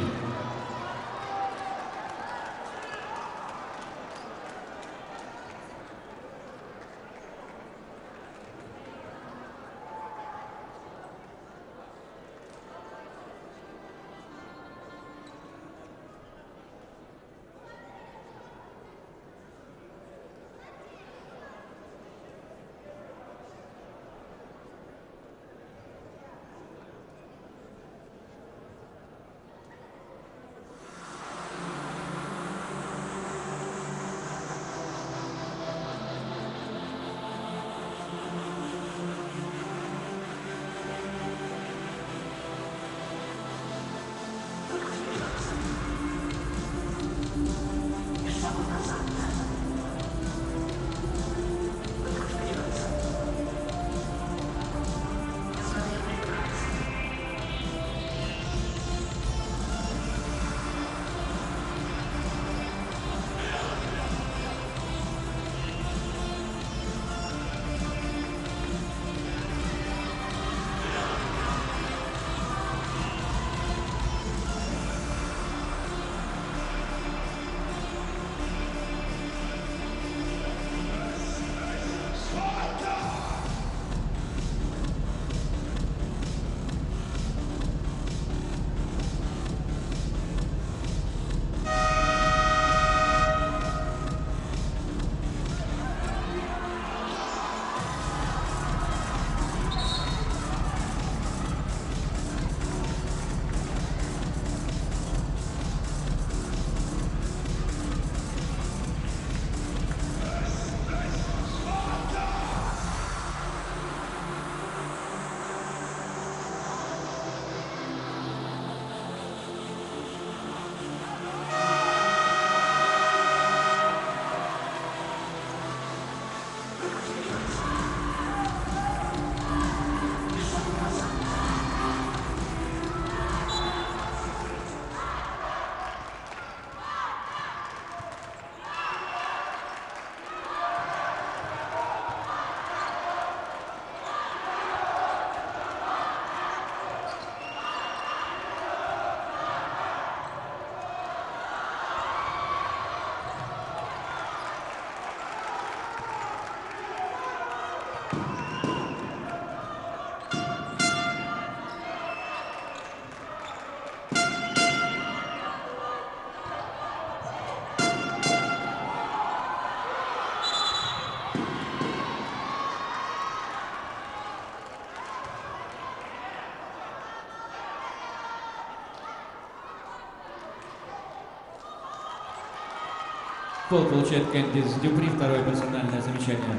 Пол получает Кэндис Дюпри, второе персональное замечание.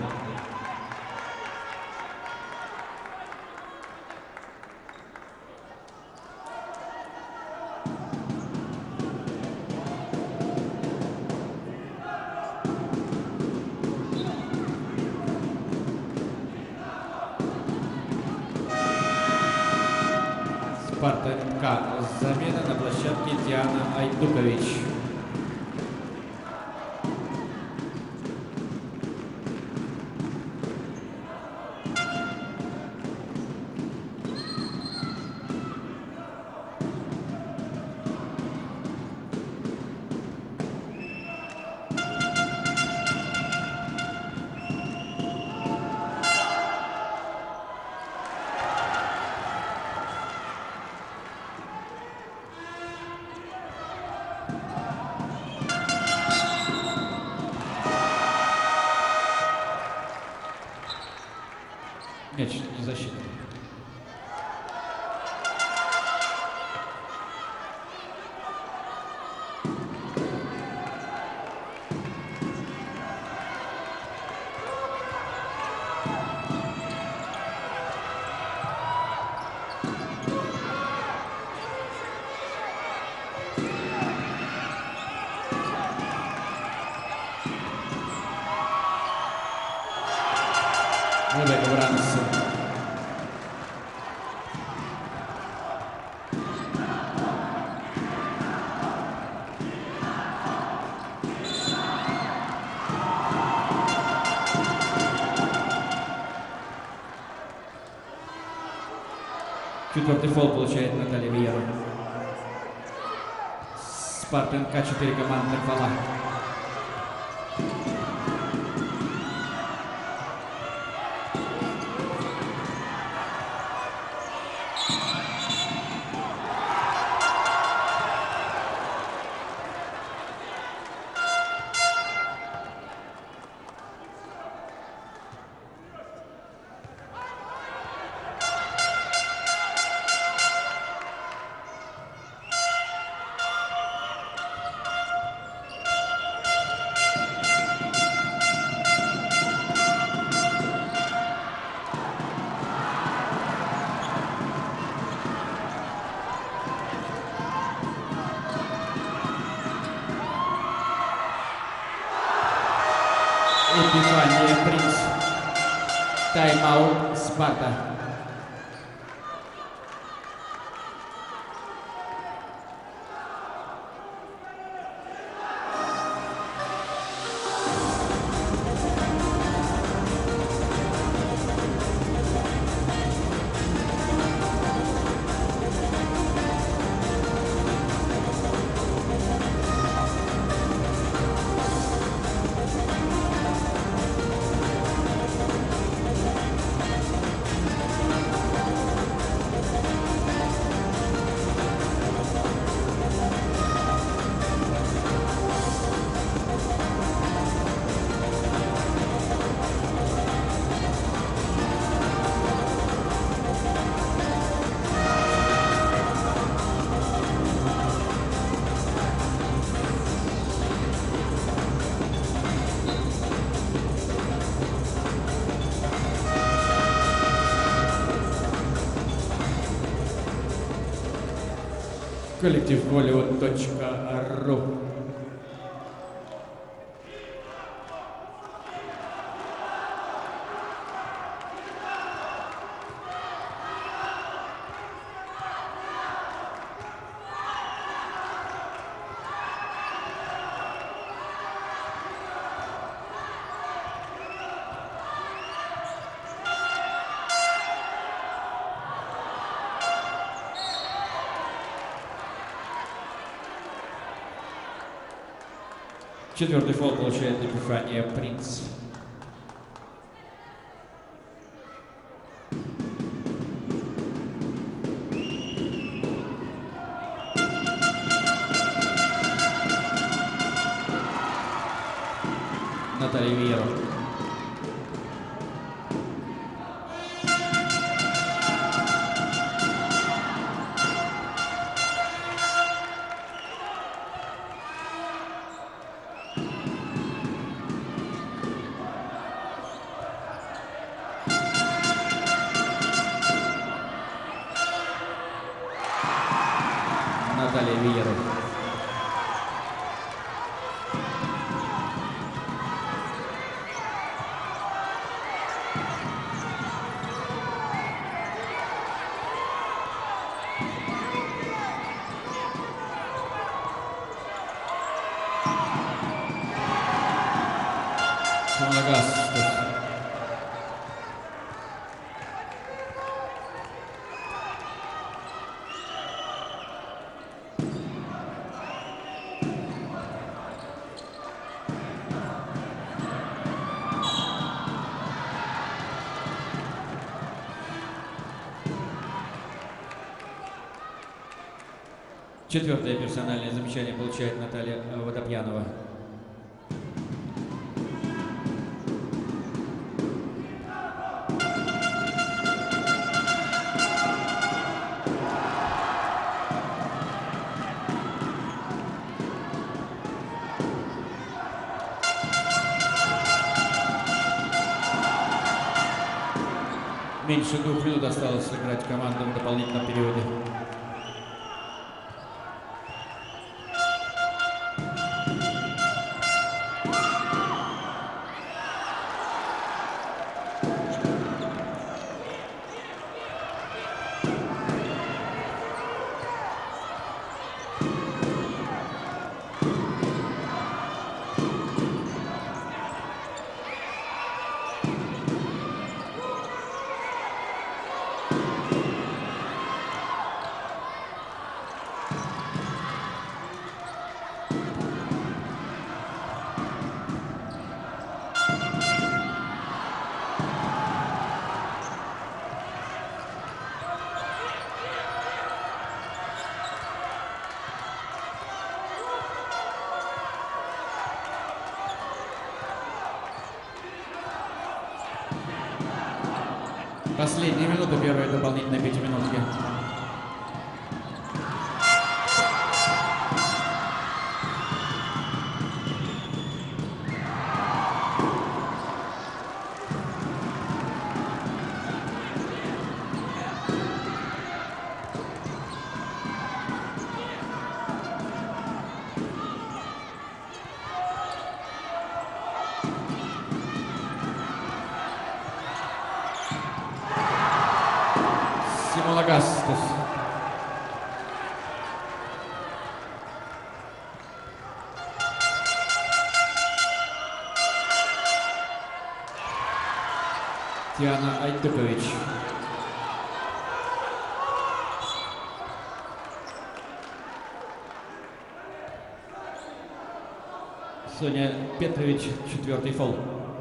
Спартанка. Замена на площадке Диана Айдукович. Мяч не засчитан. Ребекка Брансон. Четвертый фол получает Наталья Виера. Спартанка четыре командных фола. Эпифания Принц. Тайм-аут Спарта. Коллектив Hollywood точка ру. Четвертый фол получает Эпифания Принц. Наталья Виера. Наталья Виеру. Симолагастус. Четвертое персональное замечание получает Наталья Водопьянова. Меньше двух минут осталось сыграть командам в дополнительном периоде. Последняя минута первой дополнительной пятиминутки. Симолагастус. Тиана Айтукович. Соня Петрович, четвертый фол.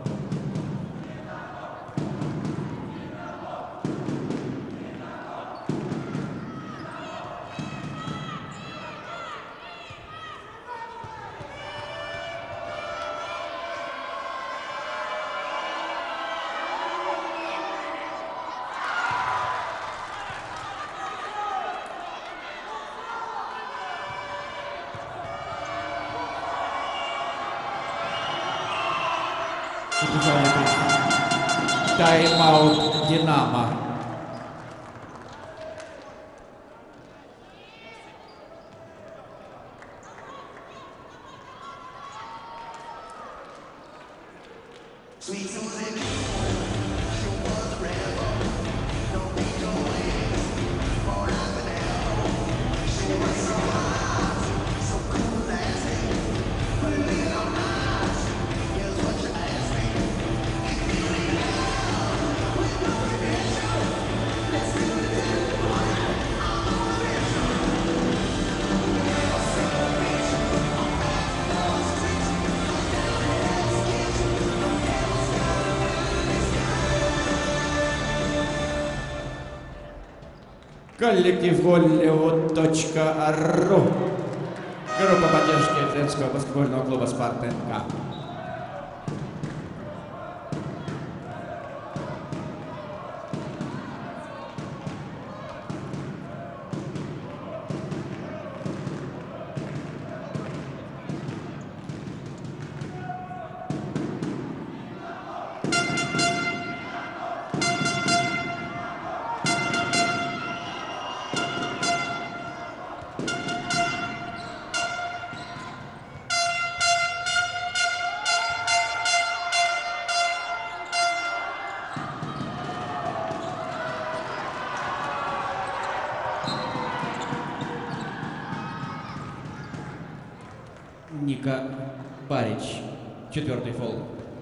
Тайм-аут «Динамо». Коллектив Голливуд точка ру. Группа поддержки женского баскетбольного клуба «Спартак». Ника Барич. Четвертый фол.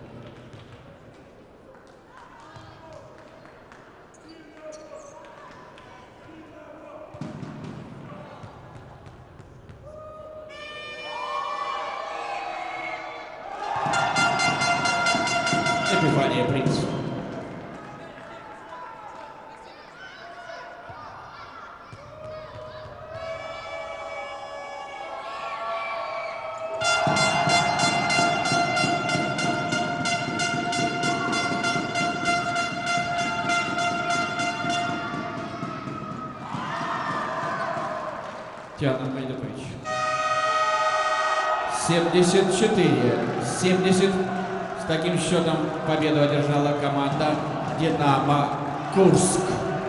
Эпифания Принц. Тиана Майдакович. семьдесят четыре семьдесят. С таким счетом победу одержала команда «Динамо Курск».